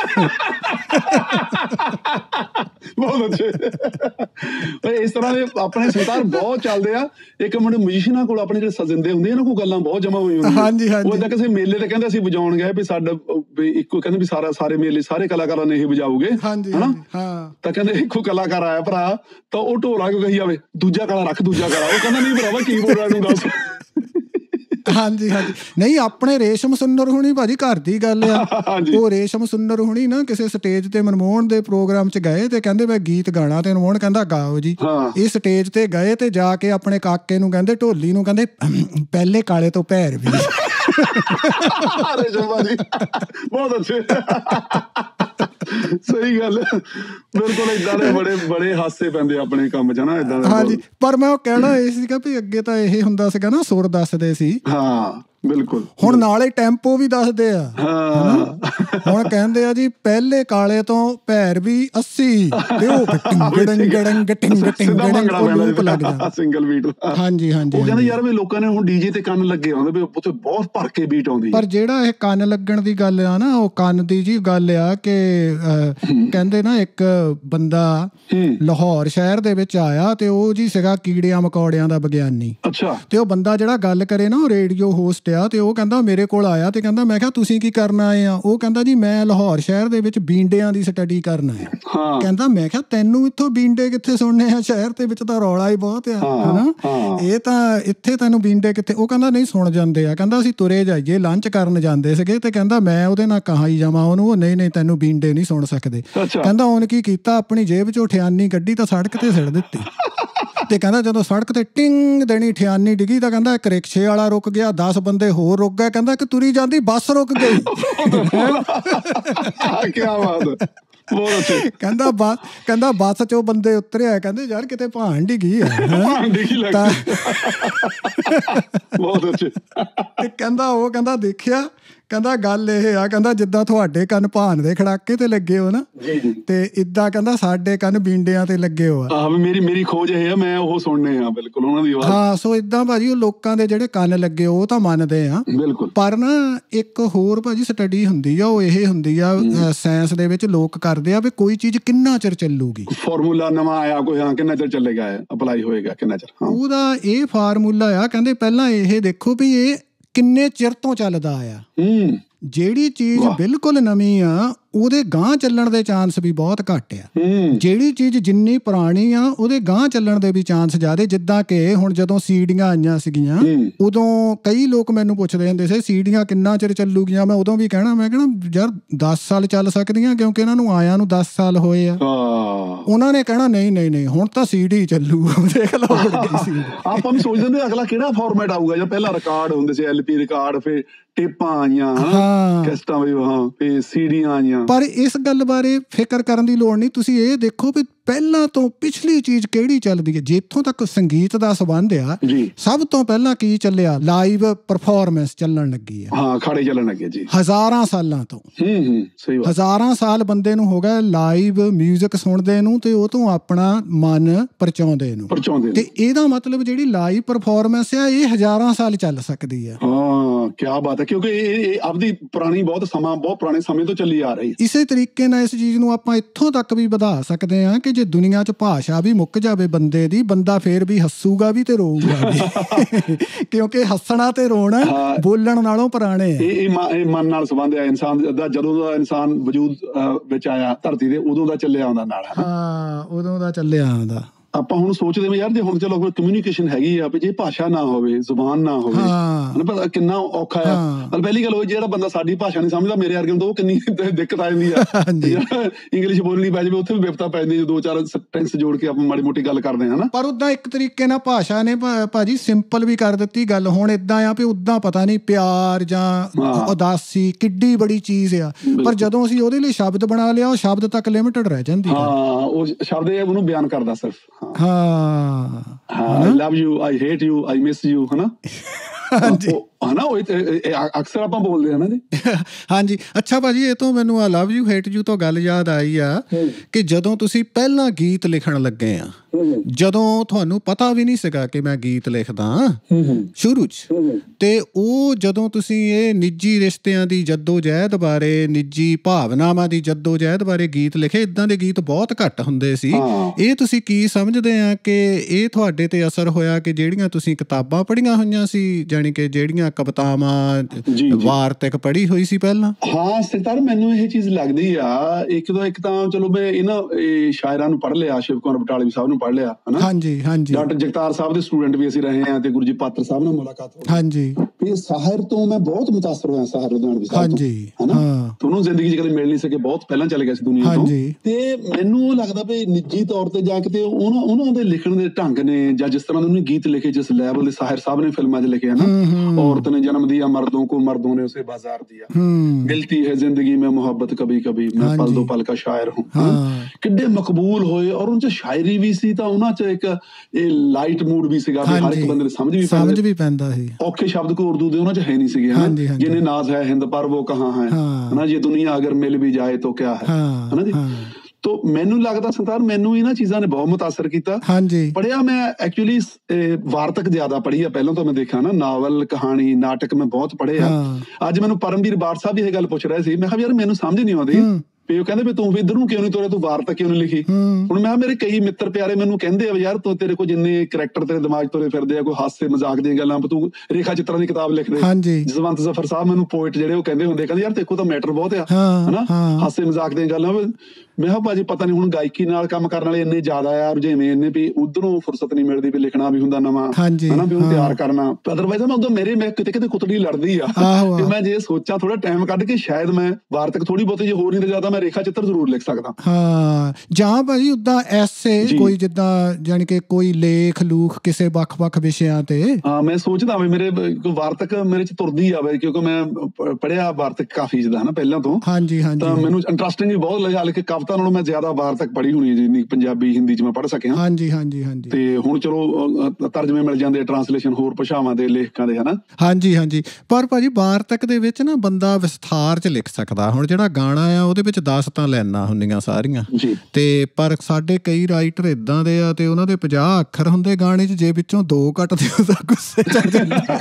ਬਹੁਤ ਅੱਛੇ। ਇਸ ਤਰ੍ਹਾਂ ਦੇ ਆਪਣੇ ਸੰਸਾਰ ਬਹੁਤ ਚੱਲਦੇ ਆ। ਇੱਕ ਮੁੰਡੇ ਮਿਊਜ਼ੀਸ਼ੀਅਨਾਂ ਕੋਲ ਆਪਣੇ ਜਿਹੜੇ ਸਜਿੰਦੇ ਹੁੰਦੇ ਇਹਨਾਂ ਕੋਲ ਗੱਲਾਂ ਬਹੁਤ ਜਮਾ ਹੋਈ ਹੁੰਦੀਆਂ। ਉਹ ਏਦਾਂ ਕਿਸੇ ਮੇਲੇ ਤੇ ਕਹਿੰਦੇ ਅਸੀਂ ਵਜਾਉਣ ਗਏ, ਵੀ ਸਾਡਾ ਇੱਕੋ ਕਹਿੰਦੇ ਵੀ ਸਾਰੇ ਮੇਲੇ ਸਾਰੇ ਕਲਾਕਾਰਾਂ ਨੇ ਇਹ ਵਜਾਉਗੇ ਹਨਾ। ਤਾਂ ਕਹਿੰਦੇ ਇੱਕੋ ਕਲਾਕਾਰ ਆਇਆ ਭਰਾ, ਤਾਂ ਉਹ ਢੋਲਾ ਕਿਉਂ ਕਹੀ ਜਾਵੇ, ਦੂਜਾ ਕਾਲਾ ਰੱਖ, ਦੂਜਾ ਕਾਲਾ। ਉਹ ਕਹਿੰਦਾ ਨਹੀਂ ਭਰਾਵਾ ਕੀਬੋਰਡ ਨੂੰ ਦੱਸ। ਹਾਂਜੀ ਹਾਂਜੀ। ਨਹੀਂ ਆਪਣੇ ਰੇਸ਼ਮ ਸੁੰਦਰ ਹੁਣੀ ਭਾਜੀ ਘਰ ਦੀ ਗੱਲ ਆ। ਉਹ ਰੇਸ਼ਮ ਸੁੰਦਰ ਹੁਣੀ ਨਾ ਕਿਸੇ ਸਟੇਜ ਤੇ ਮਨਮੋਹਨ ਦੇ ਪ੍ਰੋਗਰਾਮ 'ਚ ਗਏ, ਤੇ ਕਹਿੰਦੇ ਮੈਂ ਗੀਤ ਗਾਣਾ, ਤੇ ਮਨਮੋਹਨ ਕਹਿੰਦਾ ਗਾਓ ਜੀ। ਇਹ ਸਟੇਜ ਤੇ ਗਏ ਤੇ ਜਾ ਕੇ ਆਪਣੇ ਕਾਕੇ ਨੂੰ ਕਹਿੰਦੇ, ਢੋਲੀ ਨੂੰ ਕਹਿੰਦੇ, ਪਹਿਲੇ ਕਾਲੇ ਤੋਂ ਪੈਰ ਵੀ। ਬਹੁਤ ਅੱਛੇ। ਸਹੀ ਗੱਲ, ਬਿਲਕੁਲ ਏਦਾਂ ਦੇ ਬੜੇ ਹਾਸੇ ਪੈਂਦੇ ਆਪਣੇ ਕੰਮ 'ਚ ਨਾ ਏਦਾਂ ਦੇ। ਹਾਂਜੀ, ਪਰ ਮੈਂ ਉਹ ਕਹਿਣਾ ਇਹ ਸੀਗਾ ਵੀ ਅੱਗੇ ਤਾਂ ਇਹ ਹੁੰਦਾ ਸੀਗਾ ਨਾ, ਸੁਰ ਦੱਸਦੇ ਸੀ ਬਿਲਕੁਲ। ਹੁਣ ਨਾਲੇ ਟੈਂਪੋ ਵੀ ਦੱਸਦੇ ਆ, ਹੁਣ ਕਹਿੰਦੇ ਆ ਜੀ ਪਹਿਲੇ ਕਾਲੇ ਤੋਂ ਪੈਰ ਵੀ 80 ਤੇ ਉਹ ਲੂਪ ਲੱਗ ਜਾਂਦਾ ਸਿੰਗਲ ਬੀਟ। ਹਾਂਜੀ ਹਾਂਜੀ। ਉਹ ਕਹਿੰਦੇ ਯਾਰ ਵੀ ਲੋਕਾਂ ਨੇ ਹੁਣ ਡੀਜੇ ਤੇ ਕੰਨ ਲੱਗੇ ਆਉਂਦੇ ਵੀ ਉੱਥੇ ਬਹੁਤ ਭਰ ਕੇ ਬੀਟ ਆਉਂਦੀ। ਪਰ ਜਿਹੜਾ ਇਹ ਕੰਨ ਲੱਗਣ ਦੀ ਗੱਲ ਆ ਨਾ, ਉਹ ਕੰਨ ਦੀ ਜੀ ਗੱਲ ਆ ਕਿ ਕਹਿੰਦੇ ਨਾ ਇੱਕ ਬੰਦਾ ਲਾਹੌਰ ਸ਼ਹਿਰ ਦੇ ਵਿੱਚ ਆਇਆ ਤੇ ਉਹ ਜੀ ਸੀਗਾ ਕੀੜਿਆਂ ਮਕੌੜਿਆਂ ਦਾ ਵਿਗਿਆਨੀ। ਅੱਛਾ। ਤੇ ਉਹ ਬੰਦਾ ਜਿਹੜਾ ਗੱਲ ਕਰੇ ਨਾ, ਉਹ ਰੇਡੀਓ ਹੋਸਟ ਆ, ਤੇ ਉਹ ਕਹਿੰਦਾ ਮੇਰੇ ਕੋਲ ਆਇਆ ਤੇ ਕਹਿੰਦਾ ਮੈਂ ਕਿਹਾ ਤੁਸੀਂ ਕੀ ਕਰਨ ਆਏ ਆ? ਉਹ ਕਹਿੰਦਾ ਜੀ ਮੈਂ ਲਾਹੌਰ ਸ਼ਹਿਰ ਦੇ ਵਿੱਚ ਬੀਂਡਿਆਂ ਦੀ ਸਟੱਡੀ ਕਰਨ ਆਇਆ। ਕਹਿੰਦਾ ਮੈਂ ਕਿਹਾ ਤੈਨੂੰ ਇੱਥੋਂ ਬੀਂਡੇ ਕਿੱਥੇ ਸੁਣਨੇ ਆ, ਸ਼ਹਿਰ ਦੇ ਵਿੱਚ ਤਾਂ ਰੌਲਾ ਹੀ ਬਹੁਤ ਆ, ਹਨਾ, ਇਹ ਤਾਂ ਇੱਥੇ ਤੈਨੂੰ ਬੀਂਡੇ ਕਿੱਥੇ? ਉਹ ਕਹਿੰਦਾ ਨਹੀਂ ਸੁਣ ਜਾਂਦੇ ਆ। ਕਹਿੰਦਾ ਅਸੀਂ ਤੁਰੇ ਜਾਈਏ, ਲੰਚ ਕਰਨ ਜਾਂਦੇ ਸੀਗੇ ਤੇ ਕਹਿੰਦਾ ਮੈਂ ਉਹਦੇ ਨਾਲ ਕਹਾਂ ਹੀ ਜਾਵਾਂ ਉਹਨੂੰ, ਉਹ ਨਹੀਂ ਤੈਨੂੰ ਬੀਂਡੇ ਨਹੀਂ ਸੁਣ ਸਕਦੇ। ਕਹਿੰਦਾ ਉਹਨੇ ਕੀ ਕੀਤਾ, ਆਪਣੀ ਜੇਬ ਚੋਂ ਠਿਆਨੀ ਕੱਢੀ ਤਾਂ ਸੜਕ ਤੇ ਸਿੱਟ ਦਿੱਤੀ। ਤੇ ਕਹਿੰਦਾ ਜਦੋਂ ਸੜਕ ਤੇ ਟਿੰਗ ਦੇਣੀ ਠਿਆਨੀ ਡਿੱਗੀ ਤਾਂ ਕਹਿੰਦਾ ਇੱਕ ਰਿਕਸ਼ੇ ਵਾਲਾ ਰੁਕ ਗਿਆ, 10 ਬੰਦੇ ਹੋਰ ਰੁਕ ਗਏ। ਕਹਿੰਦਾ ਕਿ ਤੁਰੀ ਜਾਂਦੀ ਬੱਸ ਰੁਕ ਗਈ। ਕਿਆ ਬਾਤ। ਕਹਿੰਦਾ ਬੱਸ ਚੋਂ ਬੰਦੇ ਉਤਰਿਆ, ਕਹਿੰਦੇ ਯਾਰ ਕਿਤੇ ਭਾਣ ਡਿੱਗੀ ਆ। ਤੇ ਕਹਿੰਦਾ ਦੇਖਿਆ, ਕਹਿੰਦਾ ਗੱਲ ਇਹ ਆ, ਕਹਿੰਦਾ ਜਿੱਦਾਂ ਤੁਹਾਡੇ ਕੰਨ ਭਾਨ ਦੇ ਖੜਾਕੇ ਤੇ ਲੱਗੇ ਹੋ ਨਾ, ਤੇ ਇਦਾਂ ਕਹਿੰਦਾ ਸਾਡੇ ਕੰਨ ਬੀਂਡਿਆਂ ਤੇ ਲੱਗੇ ਹੋ ਆ। ਮੇਰੀ ਖੋਜ ਇਹ ਆ, ਮੈਂ ਉਹ ਸੁਣਨੇ ਆ ਬਿਲਕੁਲ ਉਹਨਾਂ ਦੀ ਆਵਾਜ਼। ਹਾਂ, ਸੋ ਇਦਾਂ ਭਾਜੀ ਉਹ ਲੋਕਾਂ ਦੇ ਜਿਹੜੇ ਕੰਨ ਲੱਗੇ ਉਹ ਤਾਂ ਮੰਨਦੇ ਆ ਬਿਲਕੁਲ। ਪਰ ਨਾ ਇੱਕ ਹੋਰ ਭਾਜੀ ਸਟੱਡੀ ਹੁੰਦੀ ਆ, ਉਹ ਇਹ ਹੁੰਦੀ ਆ ਸਾਇੰਸ ਦੇ ਵਿੱਚ ਲੋਕ ਕਰਦੇ ਆ ਵੀ ਕੋਈ ਚੀਜ਼ ਕਿੰਨਾ ਚਿਰ ਚੱਲੂਗੀ। ਫਾਰਮੂਲਾ ਨਵਾਂ ਆਇਆ ਕੋਈ, ਹਾਂ ਕਿੰਨਾ ਚਿਰ ਚੱਲੇਗਾ, ਅਪਲਾਈ ਹੋਏਗਾ ਕਿੰਨਾ ਚਿਰ। ਉਹਦਾ ਇਹ ਫਾਰਮੂਲਾ ਆ, ਕਹਿੰਦੇ ਪਹਿਲਾਂ ਇਹ ਦੇਖੋ ਵੀ ਇਹ ਕਿੰਨੇ ਚਿਰ ਤੋਂ ਚੱਲਦਾ ਆ। ਜਿਹੜੀ ਚੀਜ਼ ਬਿਲਕੁਲ ਨਵੀਂ ਆ ਉਹਦੇ ਗਾਂਹ ਚੱਲਣ ਦੇ ਚਾਂਸ ਵੀ ਬਹੁਤ ਘੱਟ ਆ। ਜਿਹੜੀ ਚੀਜ਼ ਜਿੰਨੀ ਪੁਰਾਣੀ ਆ ਉਹਦੇ ਗਾਂਹ ਚੱਲਣ ਦੇ ਵੀ ਚਾਂਸ ਜ਼ਿਆਦੇ। ਜਿੱਦਾਂ ਕਿ ਹੁਣ ਜਦੋਂ ਸੀਡੀਆਂ ਆਈਆਂ ਸੀਗੀਆਂ, ਉਦੋਂ ਕਈ ਲੋਕ ਮੈਨੂੰ ਪੁੱਛਦੇ ਹੁੰਦੇ ਸੀ ਸੀਡੀਆਂ ਕਿੰਨਾ ਚਿਰ ਚੱਲੂਗੀਆਂ। ਮੈਂ ਉਦੋਂ ਵੀ ਮੈਂ ਕਹਿਣਾ ਯਾਰ 10 ਸਾਲ ਚੱਲ ਸਕਦੀਆਂ, ਕਿਉਂਕਿ ਇਹਨਾਂ ਨੂੰ ਆਇਆਂ ਨੂੰ 10 ਸਾਲ ਹੋਏ ਆ। ਉਹਨਾਂ ਨੇ ਕਹਿਣਾ ਨਹੀਂ ਹੁਣ ਤਾਂ ਸੀਡੀ ਚੱਲੂ। ਦੇਖ ਲਓ ਆਪਾਂ ਵੀ ਸੋਚਦੇ ਹੁੰਦੇ ਅਗਲਾ ਕਿਹੜਾ ਫਾਰਮੈਟ ਆਊਗਾ। ਜਾਂ ਪਹਿਲਾਂ ਰਿਕਾਰਡ ਹੁੰਦੇ ਸੀ, LP ਰਿਕਾਰਡ, ਫਿਰ ਟੇਪਾਂ ਆਈਆਂ, ਕੈਸਟਾਂ ਵੀ, ਫਿਰ ਸੀਡੀਆਂ ਆਈਆਂ। ਪਰ ਇਸ ਗੱਲ ਬਾਰੇ ਫਿਕਰ ਕਰਨ ਦੀ ਲੋੜ ਨਹੀਂ। ਤੁਸੀਂ ਇਹ ਦੇਖੋ ਵੀ ਪਹਿਲਾਂ ਤੋਂ ਪਿਛਲੀ ਚੀਜ਼ ਕਿਹੜੀ ਚੱਲਦੀ ਹੈ। ਜਿੱਥੋਂ ਤੱਕ ਸੰਗੀਤ ਦਾ ਸੰਬੰਧ ਆ, ਸਭ ਤੋਂ ਪਹਿਲਾਂ ਕੀ ਚੱਲਿਆ? ਲਾਈਵ ਪਰਫਾਰਮੈਂਸ ਚੱਲਣ ਲੱਗੀ ਆ। ਹਾਂ, ਖਾੜੇ ਚੱਲਣ ਲੱਗੇ ਜੀ, ਹਜ਼ਾਰਾਂ ਸਾਲਾਂ ਤੋਂ। ਸਹੀ ਬਾਤ। ਹਜ਼ਾਰਾਂ ਸਾਲ ਬੰਦੇ ਨੂੰ ਹੋ ਗਿਆ ਲਾਈਵ ਮਿਊਜ਼ਿਕ ਸੁਣਦੇ ਨੂੰ ਤੇ ਉਹ ਤੋਂ ਆਪਣਾ ਮਨ ਪਰਚਾਉਂਦੇ ਨੂੰ। ਤੇ ਇਹਦਾ ਮਤਲਬ ਜਿਹੜੀ ਲਾਈਵ ਪਰਫਾਰਮੈਂਸ ਆ ਇਹ ਹਜ਼ਾਰਾਂ ਸਾਲ ਚੱਲ ਸਕਦੀ ਆ। ਹਾਂ, ਕਿਆ ਬਾਤ ਹੈ। ਕਿਉਂਕਿ ਇਹ ਆਪਦੀ ਪੁਰਾਣੀ ਬਹੁਤ ਪੁਰਾਣੇ ਸਮੇਂ ਤੋਂ ਚੱਲੀ ਆ ਰਹੀ। ਇਸੇ ਤਰੀਕੇ ਨਾਲ ਇਸ ਚੀਜ਼ ਨੂੰ ਆਪਾਂ ਇੱਥੋਂ ਤੱਕ ਵੀ ਵਧਾ ਸਕਦੇ ਹਾਂ ਕਿ ਜੇ ਦੁਨੀਆ 'ਚ ਭਾਸ਼ਾ ਵੀ ਮੁੱਕ ਜਾਵੇ ਬੰਦੇ ਦੀ, ਬੰਦਾ ਫੇਰ ਵੀ ਹੱਸੂਗਾ ਵੀ ਤੇ ਰੋਊਗਾ ਵੀ। ਕਿਉਂਕਿ ਹੱਸਣਾ ਤੇ ਰੋਣਾ ਬੋਲਣ ਨਾਲੋਂ ਪੁਰਾਣੇ ਆ। ਇਹ ਮਨ ਨਾਲ ਸੰਬੰਧ ਆ ਇਨਸਾਨ ਦਾ। ਜਦੋਂ ਦਾ ਇਨਸਾਨ ਵਜੂਦ ਵਿੱਚ ਆਇਆ ਧਰਤੀ ਦੇ, ਉਦੋਂ ਦਾ ਚੱਲਿਆ ਆਉਂਦਾ ਨਾਲ। ਹਾਂ, ਉਦੋਂ ਦਾ ਚੱਲਿਆ ਆਉਂਦਾ। ਆਪਾਂ ਹੁਣ ਸੋਚਦੇ ਹਾਂ ਯਾਰ ਜੇ ਹੁਣ ਚਲੋ ਕਮਿਊਨੀਕੇਸ਼ਨ ਹੈਗੀ ਆ, ਜੇ ਭਾਸ਼ਾ ਨਾ ਹੋਵੇ, ਜ਼ੁਬਾਨ ਨਾ ਹੋਵੇ, ਕਿੰਨਾ ਔਖਾ ਆ। ਪਹਿਲੀ ਗੱਲ ਹੋਈ ਜਿਹੜਾ ਬੰਦਾ ਸਾਡੀ ਭਾਸ਼ਾ ਨਹੀਂ ਸਮਝਦਾ, ਮੇਰੇ ਵਰਗੇ ਨੂੰ, ਉਹ ਕਿੰਨੀ ਦਿੱਕਤ ਆ ਜਾਂਦੀ ਆ। ਇੰਗਲਿਸ਼ ਬੋਲਣੀ ਪੈ ਜਾਵੇ, ਉੱਥੇ ਵੀ ਵਿਪਤਾ ਪੈ ਜਾਂਦੀ, 2-4 ਸੈਂਟੈਂਸ ਜੋੜ ਕੇ ਆਪਾਂ ਮਾੜੀ ਮੋਟੀ ਗੱਲ ਕਰਦੇ ਹਾਂ ਨਾ। ਪਰ ਉਦਾਂ ਇੱਕ ਤਰੀਕੇ ਨਾਲ ਭਾਸ਼ਾ ਨੇ ਭਾਜੀ ਸਿੰਪਲ ਵੀ ਕਰ ਦਿੱਤੀ ਗੱਲ। ਹੁਣ ਏਦਾਂ ਆ ਵੀ ਉਦਾਂ ਪਤਾ ਨਹੀਂ ਪਿਆਰ ਜਾਂ ਉਦਾਸੀ ਕਿੱਡੀ ਬੜੀ ਚੀਜ਼ ਆ, ਪਰ ਜਦੋਂ ਅਸੀਂ ਉਹਦੇ ਲਈ ਸ਼ਬਦ ਬਣਾ ਲਿਆ, ਉਹ ਸ਼ਬਦ ਤੱਕ ਲਿਮਿਟਡ ਰਹਿ ਜਾਂਦੀ। ਹਾਂ, ਉਹ ਸ਼ਬਦ ਉਹਨੂੰ ਬਿਆਨ ਕਰਦਾ ਸਿਰਫ। I love you, I hate you, I miss you, ਹਨਾ। ਹਨਾ, ਉਹ ਅਕਸਰ ਆਪਾਂ ਬੋਲਦੇ ਆ ਨਾ ਜੀ। ਹਾਂਜੀ। ਅੱਛਾ ਭਾਜੀ, ਇਹ ਤੋਂ ਮੈਨੂੰ ਆ ਲਵ ਯੂ ਹੇਟ ਯੂ ਤੋਂ ਗੱਲ ਯਾਦ ਆਈ ਆ ਕਿ ਜਦੋਂ ਤੁਸੀਂ ਪਹਿਲਾਂ ਗੀਤ ਲਿਖਣ ਲੱਗੇ ਆ, ਜਦੋਂ ਤੁਹਾਨੂੰ ਪਤਾ ਵੀ ਨਹੀਂ ਸੀਗਾ ਕਿ ਮੈਂ ਗੀਤ ਲਿਖਦਾ ਸ਼ੁਰੂ 'ਚ, ਤੇ ਉਹ ਜਦੋਂ ਤੁਸੀਂ ਇਹ ਨਿੱਜੀ ਰਿਸ਼ਤਿਆਂ ਦੀ ਜੱਦੋ-ਜਹਿਦ ਬਾਰੇ, ਨਿੱਜੀ ਭਾਵਨਾਵਾਂ ਦੀ ਜੱਦੋ-ਜਹਿਦ ਬਾਰੇ ਗੀਤ ਲਿਖੇ, ਇੱਦਾਂ ਦੇ ਗੀਤ ਬਹੁਤ ਘੱਟ ਹੁੰਦੇ ਸੀ। ਇਹ ਤੁਸੀਂ ਕੀ ਸਮਝਦੇ ਆ ਕਿ ਇਹ ਤੁਹਾਡੇ ਤੇ ਅਸਰ ਹੋਇਆ ਕਿ ਜਿਹੜੀਆਂ ਤੁਸੀਂ ਕਿਤਾਬਾਂ ਪੜ੍ਹੀਆਂ ਹੋਈਆਂ ਸੀ, ਜਾਣੀ ਕਿ ਜਿਹੜੀਆਂ ਕਵਿਤਾਵਾਂ, ਵਾਰਤਕ ਪੜ੍ਹੀ ਹੋਈ ਸੀ ਪਹਿਲਾਂ? ਹਾਂ ਸਰਦਾਰ, ਮੈਨੂੰ ਇਹ ਚੀਜ਼ ਲੱਗਦੀ ਆ। ਇੱਕ ਤਾਂ ਚਲੋ ਮੈਂ ਇਹਨਾਂ ਸ਼ਾਇਰਾਂ ਨੂੰ ਪੜ੍ਹ ਲਿਆ, ਸ਼ਿਵ ਕੁਮਾਰ ਬਟਾਲਵੀ ਸਾਹਿਬ ਨੂੰ ਪੜ੍ਹ ਲਿਆ, ਹਨਾ। ਹਾਂਜੀ। ਡਾਕਟਰ ਜਗਤਾਰ ਸਾਹਿਬ ਦੇ ਸਟੂਡੈਂਟ ਵੀ ਅਸੀਂ ਰਹੇ ਹਾਂ, ਤੇ ਗੁਰੂ ਜੀ ਪਾਤਰ ਸਾਹਿਬ ਨਾਲ ਮੁਲਾਕਾਤ ਹੋਈ। ਹਾਂਜੀ। ਇਹ ਸਾਹਿਰ ਤੋਂ ਮੈਂ ਬਹੁਤ ਮੁਤਾਸਰ ਹੋਇਆ, ਸਾਹਿਰ ਲੁਧਿਆਣਵੀ ਸਾਹਿਬ ਤੋਂ, ਹਨਾ। ਤੁਹਾਨੂੰ ਜ਼ਿੰਦਗੀ 'ਚ ਕਦੇ ਮਿਲ ਨਹੀਂ ਸਕੇ, ਬਹੁਤ ਪਹਿਲਾਂ ਚਲੇ ਗਏ ਸੀ ਦੁਨੀਆ ਤੋਂ। ਤੇ ਮੈਨੂੰ ਲੱਗਦਾ ਵੀ ਨਿੱਜੀ ਤੌਰ ਤੇ ਜਾ ਕੇ ਤੇ ਉਹਨਾਂ ਦੇ ਲਿਖਣ ਦੇ ਢੰਗ ਨੇ, ਜਾਂ ਜਿਸ ਤਰ੍ਹਾਂ ਦੇ ਉਹਨੇ ਗੀਤ ਲਿਖੇ, ਜਿਸ ਲੈਵਲ ਦੇ ਸਾਹਿਰ ਸਾਹਿਬ ਨੇ ਫਿਲਮਾਂ 'ਚ ਲਿਖੇ, ਹਨਾ। औरत ने जन्म दिया मर्दों को, मर्दों ने उसे बाजार दिया, मिलती है जिंदगी में मोहब्बत कभी कभी, मैं पल दो पल का शायर हूँ। किड्डे मकबूल होए, और उनसे शायरी भी सी, ਤਾਂ ਉਹਨਾਂ 'ਚ ਇੱਕ ਇਹ ਲਾਈਟ ਮੂਡ ਵੀ ਸੀਗਾ, ਹਰ ਇੱਕ ਬੰਦੇ ਨੂੰ ਸਮਝ ਵੀ ਪੈਂਦਾ ਸੀ। ਔਖੇ ਸ਼ਬਦ ਕੋ ਉਰਦੂ ਦੇ ਉਹਨਾਂ 'ਚ ਹੈ ਨਹੀਂ ਸੀਗੇ ਹਨਾ, ਜਿੰਨੇ ਨਾਜ਼ ਹੈ ਹਿੰਦ ਪਰ ਵੋ ਕਹਾਂ ਹੈ ਹਨਾ, ਜੇ ਦੁਨੀਆ ਅਗਰ ਮਿਲ ਵੀ ਜਾਏ ਤੋ ਕਿਆ ਹੈ ਹਨਾ ਜੀ। ਤੋ ਮੈਨੂੰ ਲੱਗਦਾ ਸਰਦਾਰ ਮੈਨੂੰ ਇਹਨਾਂ ਚੀਜ਼ਾਂ ਨੇ ਬਹੁਤ ਮੁਤਾਸਰ ਕੀਤਾ। ਪੜ੍ਹਿਆ ਮੈਂ ਐਕਚੁਅਲੀ ਵਾਰਤਕ ਜ਼ਿਆਦਾ ਪੜ੍ਹੀ ਆ ਪਹਿਲਾਂ ਤੋਂ, ਮੈਂ ਦੇਖਿਆ ਨਾ ਨਾਵਲ ਕਹਾਣੀ ਨਾਟਕ ਮੈਂ ਬਹੁਤ ਪੜ੍ਹੇ ਆ। ਅੱਜ ਮੈਨੂੰ ਪਰਮਵੀਰ ਬਾਠ ਸਾਹਿਬ ਵੀ ਇਹ ਗੱਲ ਪੁੱਛ ਰਹੇ ਸੀ, ਮੈਂ ਕਿਹਾ ਯਾਰ ਮੈਨੂੰ ਸਮਝ ਨਹੀਂ ਆਉਂਦੀ ਵੀ ਉਹ ਕਹਿੰਦੇ ਵੀ ਤੂੰ ਇੱਧਰ ਨੂੰ ਕਿਉਂ ਨਹੀਂ ਤੋਰਿਆ, ਤੂੰ ਵਾਰਤਕ ਕਿਉਂ ਨਹੀਂ ਲਿਖੀ। ਹੁਣ ਮੈਂ ਮੇਰੇ ਕਈ ਮਿੱਤਰ ਪਿਆਰੇ ਮੈਨੂੰ ਕਹਿੰਦੇ ਆ ਯਾਰ ਤੂੰ ਤੇਰੇ ਕੋਲ ਜਿੰਨੇ ਕਰੈਕਟਰ ਤੇਰੇ ਦਿਮਾਗ ਤੁਰੇ ਫਿਰਦੇ ਆ, ਕੋਈ ਹਾਸੇ ਮਜ਼ਾਕ ਦੀਆਂ ਗੱਲਾਂ, ਤੂੰ ਰੇਖਾ ਚਿੱਤਰਾਂ ਦੀ ਕਿਤਾਬ ਲਿਖ ਦੇ। ਜਸਵੰਤ ਜ਼ਫਰ ਸਾਹਿਬ ਮੈਨੂੰ ਪੋਇਟ ਜਿਹੜੇ ਉਹ ਕਹਿੰਦੇ ਹੁੰਦੇ, ਕਹਿੰਦੇ ਯਾਰ ਤੇਰੇ ਕੋਲ ਤਾਂ ਮੈਟਰ ਬਹੁਤ ਆ ਹਨਾ, ਹਾਸੇ ਮਜ਼ਾਕ ਦੀਆਂ ਗੱਲਾਂ। ਮੈਂ ਕਿਹਾ ਭਾਜੀ ਪਤਾ ਨਹੀਂ ਹੁਣ ਗਾਇਕੀ ਨਾਲ ਕੰਮ ਕਰਨ ਵਾਲੇ ਇੰਨੇ ਜ਼ਿਆਦਾ ਆ ਰੁਝੇਵੇਂ ਇੰਨੇ ਵੀ ਉਧਰੋਂ ਫੁਰਸਤ ਨਹੀਂ ਮਿਲਦੀ ਵੀ ਲਿਖਣਾ ਵੀ ਹੁੰਦਾ ਨਵਾਂ ਹਨਾ, ਵੀ ਉਹਨੂੰ ਤਿਆਰ ਕਰਨਾ। ਅਦਰਵਾਈਜ਼ ਮੈਂ ਉਦੋਂ ਮੈਂ ਕਿਤੇ ਕਿਤੇ ਕੁਤੜੀ ਲੜਦੀ ਆ ਕਿ ਮੈਂ ਜੇ ਸੋਚਾਂ ਥੋੜਾ ਟਾਈਮ ਕੱਢ ਕੇ ਸ਼ਾਇਦ ਮੈਂ ਵਾਰਤਕ ਥੋੜੀ ਬਹੁਤੀ ਜੇ ਹੋਰ ਨਹੀਂ ਤਾਂ ਜ਼ਿਆਦਾ ਮੈਂ ਰੇਖਾ ਚਿੱਤਰ ਜ਼ਰੂਰ ਲਿਖ ਸਕਦਾ। ਜਾਂ ਭਾਜੀ ਉਦਾਂ ਐਸੇ ਕੋਈ ਜਿੱਦਾਂ ਜਾਣੀ ਕਿ ਕੋਈ ਲੇਖ ਲੂਖ ਕਿਸੇ ਵੱਖ-ਵੱਖ ਵਿਸ਼ਿਆਂ ਤੇ। ਮੈਂ ਸੋਚਦਾ ਵੀ ਮੇਰੇ ਵਾਰਤਕ ਮੇਰੇ ਚ ਤੁਰਦੀ ਆਵੇ ਕਿਉਂਕਿ ਮੈਂ ਪੜ੍ਹਿਆ ਵਾਰਤਕ ਕਾਫੀ ਜਿੱਦਾਂ ਹਨਾ ਪਹਿਲਾਂ ਤੋਂ। ਤਾਂ ਮੈਨੂੰ ਇੰਟਰਸਟਿੰਗ ਵੀ ਬਹੁਤ ਲੱਗਾ ਕਿ ਕਵਿਤਾ ਨਾਲੋਂ ਮੈਂ ਜ਼ਿਆਦਾ ਵਾਰਤਕ ਪੜ੍ਹੀ ਹੋਣੀ ਜਿੰਨੀ ਪੰਜਾਬੀ ਹਿੰਦੀ ਚ ਮੈਂ ਪੜ੍ਹ ਸਕਿਆ। ਤੇ ਹੁਣ ਚਲੋ ਤਰਜਮੇ ਮਿਲ ਜਾਂਦੇ ਟਰਾਂਸਲੇਸ਼ਨ ਹੋਰ ਭਾਸ਼ਾਵਾਂ ਦੇ ਲੇਖਕਾਂ ਦੇ ਹਨਾ। ਪਰ ਭਾਜੀ ਵਾਰਤਕ ਦੇ ਵਿੱਚ ਨਾ ਬੰਦਾ ਵਿਸਥਾਰ ਚ ਲਿਖ ਸਕਦਾ। ਹੁਣ ਜਿਹੜਾ ਗਾਣਾ ਆ ਉਹਦੇ ਵਿੱਚ 10 ਤਾਂ ਲੈਣਾ ਹੁੰਦੀਆਂ ਸਾਰੀਆਂ ਤੇ ਪਰ ਸਾਡੇ ਕਈ ਰਾਈਟਰ ਏਦਾਂ ਦੇ ਆ ਤੇ ਉਹਨਾਂ ਦੇ 50 ਅੱਖਰ ਹੁੰਦੇ ਗਾਣੇ ਚ, ਜੇ ਵਿੱਚੋਂ 2 ਕੱਟਦੇ ਉਹਦਾ ਗੁੱਸੇ ਚੜ ਜਾਂਦਾ।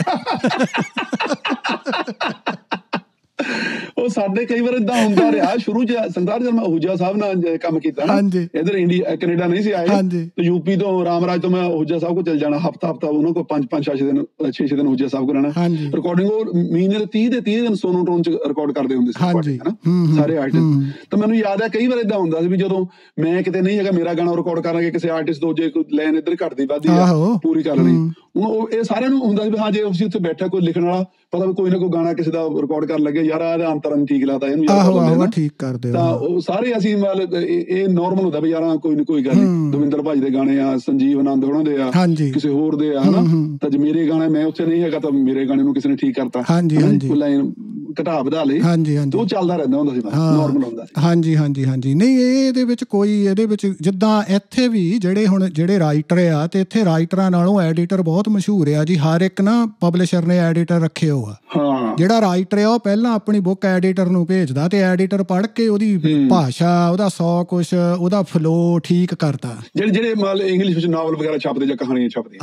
ਉਹ ਸਾਡੇ ਕਈ ਵਾਰ ਏਦਾਂ ਹੁੰਦਾ ਰਿਹਾ ਸ਼ੁਰੂ ਚ ਸੰਸਾਰ ਜਦ ਮੈਂ ਅਹੂਜਾ ਸਾਹਿਬ ਨਾਲ ਕੰਮ ਕੀਤਾ ਨਾ, ਇੱਧਰ ਇੰਡੀਆ ਕੈਨੇਡਾ ਨਹੀਂ ਸੀ ਆਏ ਤੇ ਯੂਪੀ ਤੋਂ ਰਾਮਰਾਜ ਤੋਂ ਮੈਂ ਅਹੂਜਾ ਸਾਹਿਬ ਕੋਲ ਚਲ ਜਾਣਾ ਹਫਤਾ ਉਹਨਾਂ ਕੋਲ 5-6 ਦਿਨ ਅਹੂਜਾ ਸਾਹਿਬ ਕੋਲ ਰਹਿਣਾ। ਰਿਕਾਰਡਿੰਗ ਉਹ ਮਹੀਨੇ ਦੇ 30 ਦਿਨ ਸੋਨੋਟੋਨ ਚ ਰਿਕਾਰਡ ਕਰਦੇ ਹੁੰਦੇ ਸੀ ਸਾਰੇ ਆਰਟਿਸਟ। ਤਾਂ ਮੈਨੂੰ ਯਾਦ ਹੈ ਕਈ ਵਾਰ ਏਦਾਂ ਹੁੰਦਾ ਸੀ ਵੀ ਜਦੋਂ ਮੈਂ ਕਿਤੇ ਨਹੀਂ ਹੈਗਾ ਮੇਰਾ ਗਾਣਾ ਰਿਕਾਰਡ ਕਰਾਂਗੇ ਕਿਸੇ ਆਰਟਿਸਟ ਤੋਂ, ਜੇ ਕੋਈ ਲਾਈਨ ਇੱਧਰ ਘੱਟਦੀ ਵੱਧਦੀ ਆ ਪੂਰੀ ਕਰ ਲੈਣੀ। ਹੁਣ ਇਹ ਸਾਰਿਆਂ ਨੂੰ ਹੁੰਦਾ ਸੀ ਵੀ ਹਾਂ ਜੇ ਅਸੀਂ ਉੱਥੇ ਬੈਠਾ ਕੋਈ ਲਿਖਣ ਵਾਲਾ ਪਤਾ ਵੀ ਕੋਈ ਨਾ ਕੋਈ ਗਾਣਾ ਕਿਸੇ ਦਾ ਰਿਕਾਰਡ ਕਰਨ ਲੱਗੇ, ਯਾਰ ਆਹ ਅੰਤਰਨ ਠੀਕ ਲੱਗਦਾ ਇਹਨੂੰ ਠੀਕ ਕਰਦੇ ਤਾਂ ਉਹ ਸਾਰੇ ਅਸੀਂ ਮਤਲਬ ਇਹ ਨੋਰਮਲ ਹੁੰਦਾ ਵੀ ਯਾਰ ਕੋਈ ਨਾ ਕੋਈ ਗੱਲ ਨੀ, ਦਵਿੰਦਰ ਭਾਜੀ ਦੇ ਗਾਣੇ ਆ, ਸੰਜੀਵ ਆਨੰਦ ਉਹਨਾਂ ਦੇ ਆ, ਕਿਸੇ ਹੋਰ ਦੇ ਆ ਹਨਾ। ਤਾਂ ਜੇ ਮੇਰੇ ਗਾਣੇ ਮੈਂ ਉੱਥੇ ਨਹੀਂ ਹੈਗਾ ਤਾਂ ਮੇਰੇ ਗਾਣੇ ਨੂੰ ਕਿਸੇ ਨੇ ਠੀਕ ਕਰਤਾ, ਲਾਈਨ ਘਟਾ ਵਧਾ ਲਈ, ਉਹ ਚੱਲਦਾ ਰਹਿੰਦਾ ਹੁੰਦਾ ਸੀ, ਨੋਰਮਲ ਹੁੰਦਾ ਸੀ। ਨਹੀਂ ਇਹਦੇ ਵਿੱਚ ਇਹਦੇ ਵਿੱਚ ਜਿੱਦਾਂ ਇੱਥੇ ਵੀ ਜਿਹੜੇ ਰਾਈਟਰ ਆ ਤੇ ਇੱਥੇ ਰਾਈਟਰਾਂ ਨਾਲੋਂ ਐਡੀਟਰ ਬਹੁਤ ਮਸ਼ਹੂਰ ਆ ਜੀ। ਹਰ ਇੱਕ ਨਾ ਪਬਲਿਸ਼ਰ ਨੇ ਐਡੀਟਰ ਰੱਖੇ ਹੋ ਆ। ਜਿਹੜਾ ਰਾਈਟਰ ਆ ਉਹ ਪਹਿਲਾਂ ਆਪਣੀ ਬੁੱਕ ਐਡੀਟਰ ਨੂੰ ਭੇਜਦਾ ਤੇ ਐਡੀਟਰ ਪੜ੍ਹ ਕੇ ਉਹਦੀ ਭਾਸ਼ਾ, ਉਹਦਾ 100 ਕੁਛ, ਉਹਦਾ ਫਲੋ ਠੀਕ ਕਰਦਾ। ਜਿਹੜੇ ਇੰਗਲਿਸ਼ ਵਿੱਚ ਨਾਵਲ ਵਗੈਰਾ ਛਾਪਦੇ ਜਾਂ ਕਹਾਣੀਆਂ ਛਾਪਦੇ।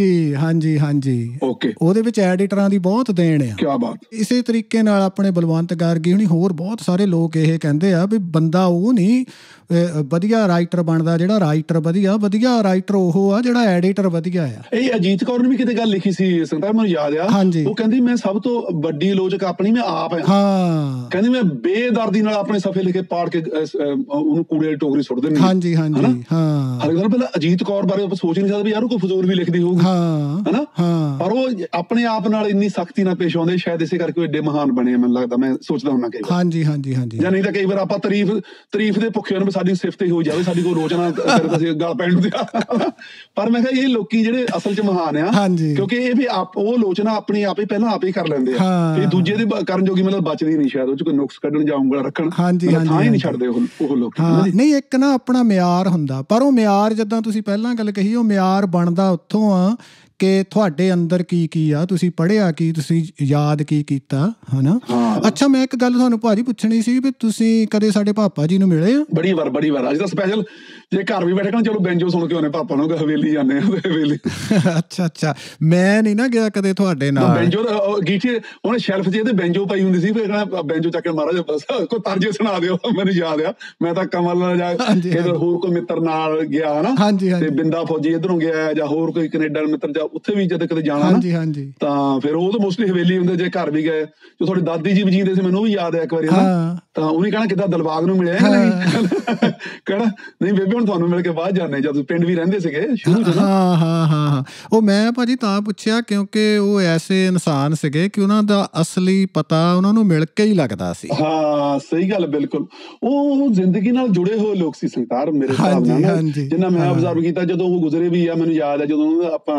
ਉਹਦੇ ਵਿੱਚ ਐਡੀਟਰਾਂ ਦੀ ਬਹੁਤ ਦੇਣ ਆ। ਕਿਆ ਬਾਤ। ਇਸੇ ਤਰੀਕੇ ਨਾਲ ਆਪਣੇ ਬਲਵੰਤ ਗਾਰਗੀ ਹੁਣੀ ਹੋਰ ਬਹੁਤ ਸਾਰੇ ਲੋਕ ਇਹ ਕਹਿੰਦੇ ਆ ਵੀ ਬੰਦਾ ਉਹ ਨਹੀਂ ਵਧੀਆ ਰਾਈਟਰ ਬਣਦਾ ਜਿਹੜਾ ਰਾਈਟਰ ਵਧੀਆ ਰਾਈਟਰ ਉਹ ਆ ਜਿਹੜਾ ਐਡੀਟਰ ਵਧੀਆ ਆ। ਇਹ ਅਜੀਤ ਕੌਰ ਨੇ ਵੀ ਕਿਤੇ ਗੱਲ ਲਿਖੀ ਸੀ ਸੰਤਾਰ, ਮੈਨੂੰ ਯਾਦ ਆ। ਉਹ ਕਹਿੰਦੀ ਮੈਂ ਸਭ ਤੋਂ ਵੱਡੀ ਆਲੋਚਕ ਆਪਣੀ ਮੈਂ ਆਪ ਹਾਂ। ਕਹਿੰਦੀ ਮੈਂ ਬੇਦਰਦੀ ਨਾਲ ਆਪਣੇ ਸਫ਼ੇ ਲਿਖੇ ਪਾੜ ਕੇ ਉਹਨੂੰ ਕੂੜੇ ਦੀ ਟੋਕਰੀ ਸੁੱਟ ਦਿੰਦੀ। ਪਹਿਲਾਂ ਅਜੀਤ ਕੌਰ ਬਾਰੇ ਆਪਾਂ ਸੋਚ ਨਹੀਂ ਸਕਦੇ ਵੀ ਯਾਰ ਉਹ ਕੋਈ ਫਜ਼ੂਲ ਵੀ ਲਿਖਦੀ ਹੋਊਗੀ ਹਨਾ, ਪਰ ਉਹ ਆਪਣੇ ਆਪ ਨਾਲ ਇੰਨੀ ਸਖਤੀ ਨਾਲ ਪੇਸ਼ ਆਉਂਦੇ, ਸ਼ਾਇਦ ਇਸੇ ਕਰਕੇ ਉਹ ਏਡੇ ਮਹਾਨ ਬਣੇ। ਮੈਨੂੰ ਲੱਗਦਾ, ਮੈਂ ਸੋਚਦਾ ਹੁੰਦਾ ਕਈ ਵਾਰ। ਜਾਂ ਨਹੀਂ ਤਾਂ ਕਈ ਵਾਰ ਆਪਾਂ ਤਾਰੀਫ ਦੇ ਭੁੱਖੇ ਨੂੰ ਸਾਡੀ ਸਿਫਤ ਹੀ ਹੋ ਜਾਵੇ, ਸਾਡੀ ਕੋਈ ਆਲੋਚਨਾ ਕਰੇ ਤਾਂ ਅਸੀਂ ਗੱਲ ਪੈਣ ਨੂੰ। ਪਰ ਮੈਂ ਕਿਹਾ ਇਹ ਲੋਕੀ ਜਿਹੜੇ ਅਸਲ ਚ ਮਹਾਨ ਆ, ਕਿਉਂਕਿ ਇਹ ਵੀ ਉਹ ਆਲੋਚਨਾ ਆਪਣੀ ਆਪ ਹੀ ਪਹਿਲਾਂ ਆਪ ਹੀ ਕਰ ਲੈਂਦੇ ਆ, ਇਹ ਦੂਜੇ ਦੀ ਕਰਨ ਜੋਗੀ ਮਤਲਬ ਬਚਦੀ ਨਹੀਂ, ਸ਼ਾਇਦ ਉਹ ਚ ਕੋਈ ਨੁਕਸ ਕੱਢਣ ਜਾਂ ਉਂਗਲਾਂ ਰੱਖਣ ਥਾਂ ਹੀ ਨਹੀਂ ਛੱਡਦੇ ਉਹ ਲੋਕ। ਨਹੀਂ ਇੱਕ ਨਾ ਆਪਣਾ ਮਿਆਰ ਹੁੰਦਾ, ਪਰ ਉਹ ਮਿਆਰ ਜਿੱਦਾਂ ਤੁਸੀਂ ਪਹਿਲਾਂ ਗੱਲ ਕਹੀ, ਉਹ ਮਿਆਰ ਬਣਦਾ ਉੱਥੋਂ ਆ ਕਿ ਤੁਹਾਡੇ ਅੰਦਰ ਕੀ ਆ, ਤੁਸੀਂ ਪੜ੍ਹਿਆ ਕੀ, ਤੁਸੀਂ ਯਾਦ ਕੀ ਕੀਤਾ ਹਨਾ। ਅੱਛਾ ਮੈਂ ਇੱਕ ਗੱਲ ਤੁਹਾਨੂੰ ਭਾਜੀ ਪੁੱਛਣੀ ਸੀ ਵੀ ਤੁਸੀਂ ਕਦੇ ਸਾਡੇ ਪਾਪਾ ਜੀ ਨੂੰ ਮਿਲੇ ਆ? ਬੜੀ ਵਾਰ ਅੱਜ ਤਾਂ ਸਪੈਸ਼ਲ ਜੇ ਘਰ ਵੀ ਬੈਠੇ ਨਾ ਚਲੋ ਬੈਂਜੋ ਸੁਣ ਕੇ ਉਹਨੇ ਪਾਪਾ ਨੂੰ ਹਵੇਲੀ ਜਾਂਦੇ ਆ ਹਵੇਲੀ। ਅੱਛਾ ਮੈਂ ਨਹੀਂ ਨਾ ਗਿਆ ਕਦੇ ਤੁਹਾਡੇ ਨਾਲ। ਬੈਂਜੋ ਗੀਠੀ ਉਹਨੇ ਸ਼ੈਲਫ ਜੇ ਤੇ ਬੈਂਜੋ ਪਾਈ ਹੁੰਦੀ ਸੀ, ਫਿਰ ਬੈਂਜੋ ਚੱਕ ਕੇ ਮਹਾਰਾਜ ਬਸ ਕੋਈ ਤਰਜੇ ਸੁਣਾ ਦਿਓ। ਮੈਨੂੰ ਯਾਦ ਆ ਮੈਂ ਤਾਂ ਕਮਲ ਨਾਲ ਜਾ ਹੋਰ ਕੋਈ ਮਿੱਤਰ ਨਾਲ ਗਿਆ ਹਨਾ, ਤੇ ਬਿੰਦਾ ਫੌਜੀ ਇੱਧਰੋਂ ਗਿਆ ਜਾਂ ਹੋਰ ਕੋਈ ਕੈਨੇਡਾ ਮਿੱਤਰ ਜਾਂ ਉੱਥੇ ਵੀ ਜਦ ਕਦੇ ਜਾਣਾ ਤਾਂ ਫਿਰ ਉਹ ਤਾਂ ਮੋਸਟਲੀ ਹਵੇਲੀ ਹੁੰਦੇ। ਜੇ ਘਰ ਵੀ ਗਏ ਜੋ ਤੁਹਾਡੀ ਦਾਦੀ ਜੀ ਵਜੀਂਦੇ ਸੀ, ਮੈਨੂੰ ਉਹ ਵੀ ਯਾਦ ਆ ਇੱਕ ਵਾਰੀ ਨਾ, ਤਾਂ ਉਹਨੇ ਕਹਿਣਾ ਕਿੱਦਾਂ ਦਿਲਬਾਗ ਨੂੰ ਮਿਲਿਆ ਕਹਿਣਾ ਨਹੀਂ ਬੇਬੇ ਹੁਣ ਤੁਹਾਨੂੰ ਮਿਲ ਕੇ ਬਾਅਦ ਜਾਂਦੇ, ਜਦ ਪਿੰਡ ਵੀ ਰਹਿੰਦੇ ਸੀਗੇ ਸ਼ੁਰੂ ਚ। ਉਹ ਮੈਂ ਭਾਜੀ ਤਾਂ ਪੁੱਛਿਆ ਕਿਉਂਕਿ ਉਹ ਐਸੇ ਇਨਸਾਨ ਸੀਗੇ ਕਿ ਉਹਨਾਂ ਦਾ ਅਸਲੀ ਪਤਾ ਉਹਨਾਂ ਨੂੰ ਮਿਲ ਕੇ ਹੀ ਲੱਗਦਾ ਸੀ। ਹਾਂ ਸਹੀ ਗੱਲ, ਬਿਲਕੁਲ ਉਹ ਜ਼ਿੰਦਗੀ ਨਾਲ ਜੁੜੇ ਹੋਏ ਲੋਕ ਸੀ ਸੰਤਾਰ ਮੇਰੇ ਹਿਸਾਬ ਨਾਲ, ਜਿੰਨਾ ਮੈਂ ਅਬਜ਼ਰਵ ਕੀਤਾ। ਜਦੋਂ ਉਹ ਗੁਜ਼ਰੇ ਵੀ ਆ ਮੈਨੂੰ ਯਾਦ ਆ ਜਦੋਂ ਆਪਾਂ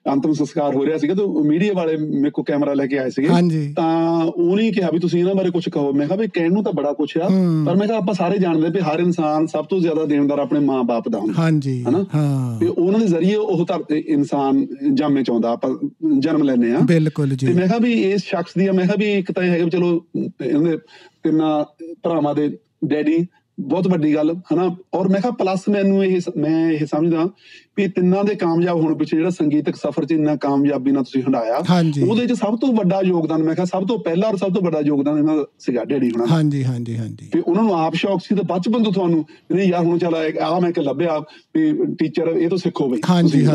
ਅੰਤਮ ਸੰਸਕਾਰ ਹੋ ਰਿਹਾ ਸੀਗਾ ਤੇ ਮੀਡੀਆ ਵਾਲੇ ਮੇਰੇ ਕੋਲ ਕੈਮਰਾ ਲੈ ਕੇ ਆਏ ਸੀਗੇ, ਤਾਂ ਉਹਨੇ ਕਿਹਾ ਵੀ ਤੁਸੀਂ ਇਹਨਾਂ ਬਾਰੇ ਕੁਝ ਕਹੋ। ਮੈਂ ਕਿਹਾ ਵੀ ਕਹਿਣ ਨੂੰ ਤਾਂ ਬੜਾ ਕੁਛ ਆ, ਪਰ ਮੈਂ ਕਿਹਾ ਆਪਾਂ ਸਾਰੇ ਜਾਣਦੇ ਵੀ ਹਰ ਇਨਸਾਨ ਸਭ ਤੋਂ ਜ਼ਿਆਦਾ ਦੇਣਦਾਰ ਆਪਣੇ ਮਾਂ-ਬਾਪ ਦਾ ਹੁੰਦਾ, ਹਨਾ। ਤੇ ਉਹਨਾਂ ਦੇ ਜ਼ਰੀਏ ਉਹ ਇਨਸਾਨ ਜਾਮੇ ਚ ਆਉਂਦਾ, ਆਪਾਂ ਜਨਮ ਲੈਂਦੇ ਹਾਂ। ਬਿਲਕੁਲ ਜੀ। ਤੇ ਮੈਂ ਕਿਹਾ ਵੀ ਇਸ ਸ਼ਖਸ ਦੀ ਮੈਂ ਕਿਹਾ ਵੀ ਇੱਕ ਤਾਂ ਇਹ ਹੈਗਾ ਚਲੋ ਇਹਦੇ ਤਿੰਨਾਂ ਭਰਾਵਾਂ ਦੇ ਡੈਡੀ, ਬਹੁਤ ਵੱਡੀ ਗੱਲ, ਹਨਾ। ਔਰ ਮੈਂ ਕਿਹਾ ਪਲੱਸ ਮੈਂ ਇਹ ਸਮਝਦਾ ਵੀ ਤਿੰਨਾਂ ਦੇ ਕਾਮਯਾਬ ਹੋਣ ਪਿੱਛੇ ਜਿਹੜਾ ਸੰਗੀਤਕ ਸਫ਼ਰ 'ਚ ਇੰਨਾ ਕਾਮਯਾਬੀ ਨਾਲ ਤੁਸੀਂ ਹੰਢਾਇਆ, ਉਹਦੇ 'ਚ ਸਭ ਤੋਂ ਵੱਡਾ ਯੋਗਦਾਨ, ਮੈਂ ਕਿਹਾ ਸਭ ਤੋਂ ਪਹਿਲਾ ਔਰ ਸਭ ਤੋਂ ਵੱਡਾ ਯੋਗਦਾਨ ਇਹਨਾਂ ਦਾ ਸੀਗਾ ਡੈਡੀ ਹੋਣਾ। ਹਾਂਜੀ। ਤੇ ਉਹਨਾਂ ਨੂੰ ਆਪ ਸ਼ੌਕ ਸੀ ਤੇ ਬਚਪਨ ਤੋਂ ਤੁਹਾਨੂੰ ਨਹੀਂ ਯਾਰ ਹੁਣ ਚੱਲ ਆ ਮੈਂ ਕਿ ਲੱਭਿਆ ਵੀ ਟੀਚਰ ਇਹ ਤੋਂ ਸਿੱਖੋ ਬਈ,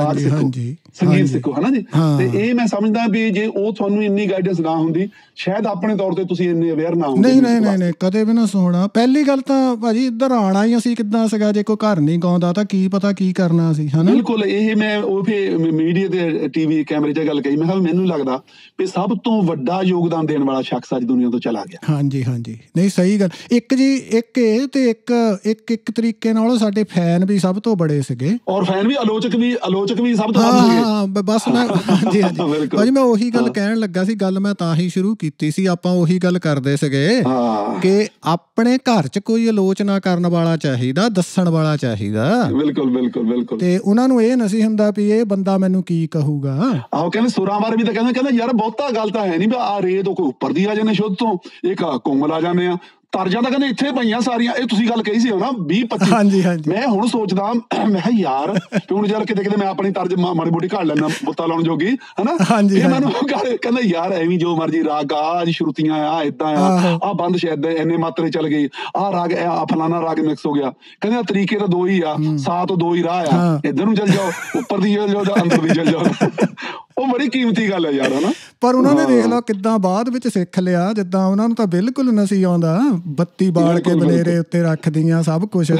ਸੰਗੀਤ ਸਿੱਖੋ, ਹਨਾ ਜੀ। ਤੇ ਇਹ ਮੈਂ ਸਮਝਦਾ ਵੀ ਜੇ ਉਹ ਤੁਹਾਨੂੰ ਇੰਨੀ ਗਾਈਡੈਂਸ ਨਾ ਹੁੰਦੀ, ਸ਼ਾਇਦ ਆਪਣੇ ਤੌਰ ਤੇ ਤੁਸੀਂ ਇੰਨੇ ਅਵੇਅਰ ਨਾ ਹੁੰਦੇ। ਨਹੀਂ, ਕਦੇ ਵੀ ਨਾ ਸੁਣਾ। ਪਹਿਲੀ ਗੱਲ ਤਾਂ ਭਾਜੀ ਇੱਧਰ ਆਉਣਾ ਹੀ ਅਸੀਂ ਕਿੱਦਾਂ ਸੀਗਾ, ਜੇ ਕੋਈ ਘਰ ਨਹੀਂ ਗਾਉਂਦਾ ਤਾਂ ਕੀ ਪਤਾ ਕੀ ਕਰਨਾ ਸੀ, ਹਨਾ। ਬਿਲਕੁਲ, ਇਹ ਮੈਂ ਉਹ ਫਿਰ ਮੀਡੀਆ ਤੇ ਟੀਵੀ ਕੈਮਰੇ 'ਚ ਗੱਲ ਕਹੀ। ਮੈਂ ਕਿਹਾ ਮੈਨੂੰ ਲੱਗਦਾ ਵੀ ਸਭ ਤੋਂ ਵੱਡਾ ਯੋਗਦਾਨ ਦੇਣ ਵਾਲਾ ਸ਼ਖਸ ਅੱਜ ਦੁਨੀਆ ਤੋਂ ਚਲਾ ਗਿਆ। ਹਾਂਜੀ, ਨਹੀਂ ਸਹੀ ਗੱਲ। ਇੱਕ ਇਹ ਤੇ ਇੱਕ ਤਰੀਕੇ ਨਾਲ ਸਾਡੇ ਫੈਨ ਵੀ ਸਭ ਤੋਂ ਬੜੇ ਸੀਗੇ, ਔਰ ਫੈਨ ਵੀ ਆਲੋਚਕ ਵੀ ਸਭ ਤੋਂ ਵੱਧ ਸੀਗੇ। ਬਸ ਮੈਂ ਹਾਂਜੀ ਭਾਜੀ ਮੈਂ ਉਹੀ ਗੱਲ ਕਹਿਣ ਲੱਗਾ ਸੀ। ਗੱਲ ਮੈਂ ਤਾਂ ਹੀ ਸ਼ੁਰੂ ਕੀਤੀ ਸੀ, ਆਪਾਂ ਉਹੀ ਗੱਲ ਕਰਦੇ ਸੀਗੇ ਕਿ ਆਪਣੇ ਘਰ 'ਚ ਕੋਈ ਆਲੋਚਨਾ ਕਰਨ ਵਾਲਾ ਚਾਹੀਦਾ, ਦੱਸਣ ਵਾਲਾ ਚਾਹੀਦਾ। ਬਿਲਕੁਲ। ਤੇ ਉਹਨਾਂ ਨੂੰ ਇਹ ਨਹੀਂ ਹੁੰਦਾ ਵੀ ਇਹ ਬੰਦਾ ਮੈਨੂੰ ਕੀ ਕਹੂਗਾ। ਆਹੋ ਕਹਿੰਦੇ ਸੁਰਾਂ ਬਾਰੇ ਵੀ ਤਾਂ ਕਹਿੰਦੇ ਯਾਰ ਬਹੁਤਾ ਗੱਲ ਤਾਂ ਹੈ ਨੀ ਵੀ ਆ ਰੇ ਤੋਂ ਕੋਈ ਉੱਪਰ ਦੀ ਆ ਜਾਂਦੇ ਸ਼ੁੱਧ ਤੋਂ, ਇੱਕ ਕੋਮਲ ਆ ਜਾਂਦੇ ਆ, ਤਰਜਾਂ ਤਾਂ ਕਹਿੰਦੇ ਇੱਥੇ ਪਈਆਂ ਸਾਰੀਆਂ। ਇਹ ਤੁਸੀਂ ਗੱਲ ਕਹੀ ਸੀ ਨਾ 20-25। ਹਾਂਜੀ। ਮੈਂ ਹੁਣ ਸੋਚਦਾ, ਮੈਂ ਕਿਹਾ ਯਾਰ ਹੁਣ ਯਾਰ ਕਿਤੇ ਮੈਂ ਆਪਣੀ ਤਰਜ ਮਾੜੀ ਮੋਟੀ ਘੜ ਲੈਣਾ ਬੁੱਤਾ ਲਾਉਣ ਜੋਗੀ, ਹਨਾ। ਫਿਰ ਮੈਨੂੰ ਕਹਿੰਦਾ ਯਾਰ ਐਵੇਂ ਜੋ ਮਰਜੀ ਰਾਗ ਆ, ਸ਼ਰੂਤੀਆਂ ਆ, ਏਦਾਂ ਆ ਬੰਦ ਸ਼ਾਇਦ ਇੰਨੇ ਮਾਤਰੇ ਚੱਲ ਗਈ, ਆਹ ਰਾਗ ਆ ਫਲਾਨਾ ਰਾਗ ਮਿਕਸ ਹੋ ਗਿਆ। ਕਹਿੰਦੇ ਤਰੀਕੇ ਤਾਂ ਦੋ ਹੀ ਆ, ਸਾਹ ਤੋਂ ਦੋ ਹੀ ਰਾਹ ਆ, ਇੱਧਰ ਨੂੰ ਚੱਲ ਜਾਓ, ਉੱਪਰ ਦੀ ਚੱਲ ਜਾਓ ਜਾਂ ਅੰਦਰ ਦੀ ਚੱਲ ਜਾਓ। ਉਹ ਬੜੀ ਕੀਮਤੀ ਗੱਲ ਹੈ ਯਾਰ, ਹਨਾ। ਪਰ ਉਹਨਾਂ ਨੇ ਦੇਖ ਲਓ ਕਿੱਦਾਂ ਬਾਅਦ ਵਿੱਚ ਸਿੱਖ ਲਿਆ, ਜਿੱਦਾਂ ਉਹਨਾਂ ਨੂੰ ਤਾਂ ਬਿਲਕੁਲ ਨਹੀਂ ਆਉਂਦਾ, ਬੱਤੀ ਬਾਲ ਕੇ ਬਨੇਰੇ ਉੱਤੇ ਰੱਖਦੀਆਂ ਸਭ ਕੁਛ।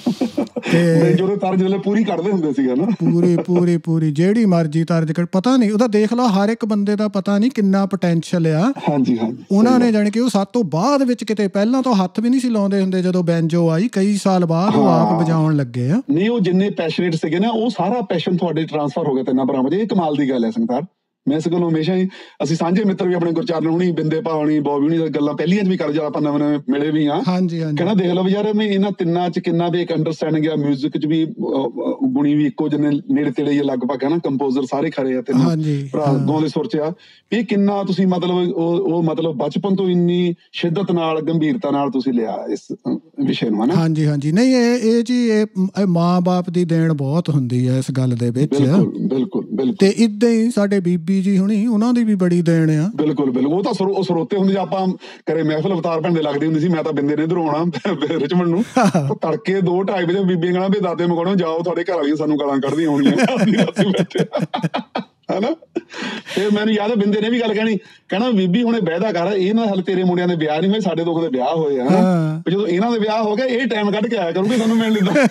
ਤੇ ਜਦੋਂ ਤਰਜ ਪੂਰੀ ਕੱਢਦੇ ਹੁੰਦੇ ਸੀਗੇ ਨਾ, ਪੂਰੀ ਜਿਹੜੀ ਮਰਜ਼ੀ ਤਰਜ ਕੱਢ। ਪਤਾ ਨਹੀਂ ਉਹਦਾ ਦੇਖ ਲਓ ਹਰ ਇੱਕ ਬੰਦੇ ਦਾ ਪਤਾ ਨਹੀਂ ਕਿੰਨਾ ਪੋਟੈਂਸ਼ੀਅਲ ਆ। ਹਾਂਜੀ। ਉਹਨਾਂ ਨੇ ਜਾਣੀ ਕਿ ਉਹ ਸਭ ਤੋਂ ਬਾਅਦ ਵਿੱਚ ਕਿਤੇ ਪਹਿਲਾਂ ਤਾਂ ਹੱਥ ਵੀ ਨਹੀਂ ਸੀ ਲਾਉਂਦੇ ਹੁੰਦੇ, ਜਦੋਂ ਬੈਂਜੋ ਆਈ ਕਈ ਸਾਲ ਬਾਅਦ ਉਹ ਆਪ ਵਜਾਉਣ ਲੱਗੇ ਆ। ਨਹੀਂ ਉਹ ਜਿੰਨੇ ਪੈਸ਼ਨੇਟ ਸੀਗੇ ਨਾ, ਉਹ ਸਾਰਾ ਪੈਸ਼ਨ ਤੁਹਾਡੇ ਟ੍ਰਾਂਸਫਰ ਹੋ ਗਿਆ ਤਿੰਨਾਂ ਭਰਾਵਾਂ 'ਚ। ਇਹ ਕਮਾਲ ਦੀ ਗੱਲ ਹੈ ਸੰਗਤਾਰ। ਮੈਂ ਇਸ ਗੱਲੋਂ ਹਮੇਸ਼ਾ ਹੀ, ਅਸੀਂ ਸਾਂਝੇ ਮਿੱਤਰ ਵੀ ਆਪਣੇ ਗੁਰਚਰਨ ਹੁਣੀ, ਬਿੰਦੇ ਭਾਵਣੀ, ਬੋਬੀ ਹੁਣੀ ਗੱਲਾਂ ਪਹਿਲੀਆਂ 'ਚ ਵੀ ਕਰਦੇ, ਆਪਾਂ ਨਵੇਂ ਮਿਲੇ ਵੀ ਹਾਂ। ਕਹਿੰਦਾ ਦੇਖ ਲਓ ਯਾਰ ਮੈਂ ਇਹਨਾਂ ਤਿੰਨਾਂ 'ਚ ਕਿੰਨਾ ਵੀ ਇੱਕ ਅੰਡਰਸਟੈਂਡਿੰਗ ਆ, ਮਿਊਜ਼ਿਕ 'ਚ ਵੀ ਗੁਣੀ ਵੀ ਇੱਕੋ ਜਿੰਨੇ ਨੇੜੇ ਤੇੜੇ ਲਗਭਗ, ਹਨਾ। ਕੰਪੋਜ਼ਰ ਸਾਰੇ ਖਰੇ ਆ, ਤਿੰਨਾਂ ਭਰਾ ਗਾਉਂਦੇ ਸੁਰ 'ਚ ਆ। ਇਹ ਕਿੰਨਾ ਤੁਸੀਂ ਮਤਲਬ ਉਹ ਮਤਲਬ ਬਚਪਨ ਤੋਂ ਇੰਨੀ ਸ਼ਿੱਦਤ ਨਾਲ, ਗੰਭੀਰਤਾ ਨਾਲ ਤੁਸੀਂ ਲਿਆ ਇਸ ਵਿਸ਼ੇ ਨੂੰ, ਹਨਾ। ਹਾਂਜੀ। ਨਹੀਂ ਇਹ ਜੀ ਇਹ ਮਾਂ-ਬਾਪ ਦੀ ਦੇਣ ਬਹੁਤ ਹੁੰਦੀ ਹੈ ਇਸ ਗੱਲ ਦੇ ਵਿੱਚ। ਬਿਲਕੁਲ। ਤੇ ਏਦਾਂ ਹੀ ਸਾਡੇ ਬੀਬੀ ਜੀ ਹੁਣੀ, ਉਹਨਾਂ ਦੀ ਵੀ ਬੜੀ ਦੇਣ ਆ। ਬਿਲਕੁਲ। ਉਹ ਤਾਂ ਸਰੋਤੇ ਹੁੰਦੇ, ਆਪਾਂ ਘਰੇ ਮਹਿਫਲ ਅਵਤਾਰ ਭੰਡੇ ਲੱਗਦੀ ਹੁੰਦੀ ਸੀ। ਮੈਂ ਤਾਂ ਬਿੰਦੇ ਨੇ ਇੱਧਰੋਂ ਆਉਣਾ ਰਿਚਮੰਡ ਨੂੰ, ਤੜਕੇ 2-2:30 ਵਜੇ ਬੀਬੀਆਂ ਕਹਿਣਾ ਵੀ ਦਾਦੇ ਮਗਾਉਣੋਂ ਜਾਓ, ਤੁਹਾਡੇ ਘਰ ਵਾਲੀਆਂ ਸਾਨੂੰ ਗਾਲਾਂ ਕੱਢਦੀਆਂ ਹੋਣੀਆਂ, ਹਨਾ। ਫਿਰ ਮੈਨੂੰ ਯਾਦ ਹੈ ਬਿੰਦੇ ਨੇ ਵੀ ਗੱਲ ਕਹਿਣਾ ਬੀਬੀ ਹੁਣੇ ਬਹਿਦਾ ਕਰ, ਇਹ ਨਾ ਹਾਲੇ ਤੇਰੇ ਮੁੰਡਿਆਂ ਦੇ ਵਿਆਹ ਨਹੀਂ ਹੋਏ, ਸਾਡੇ ਦੋ ਦੇ ਵਿਆਹ ਹੋਏ ਆ, ਜਦੋਂ ਇਹਨਾਂ ਦੇ ਵਿਆਹ ਹੋ ਗਏ ਇਹ ਟਾਈਮ ਕੱਢ ਕੇ ਆਇਆ ਕਰੂਗੇ ਸਾਨੂੰ ਮਿਲਣ ਲਈ।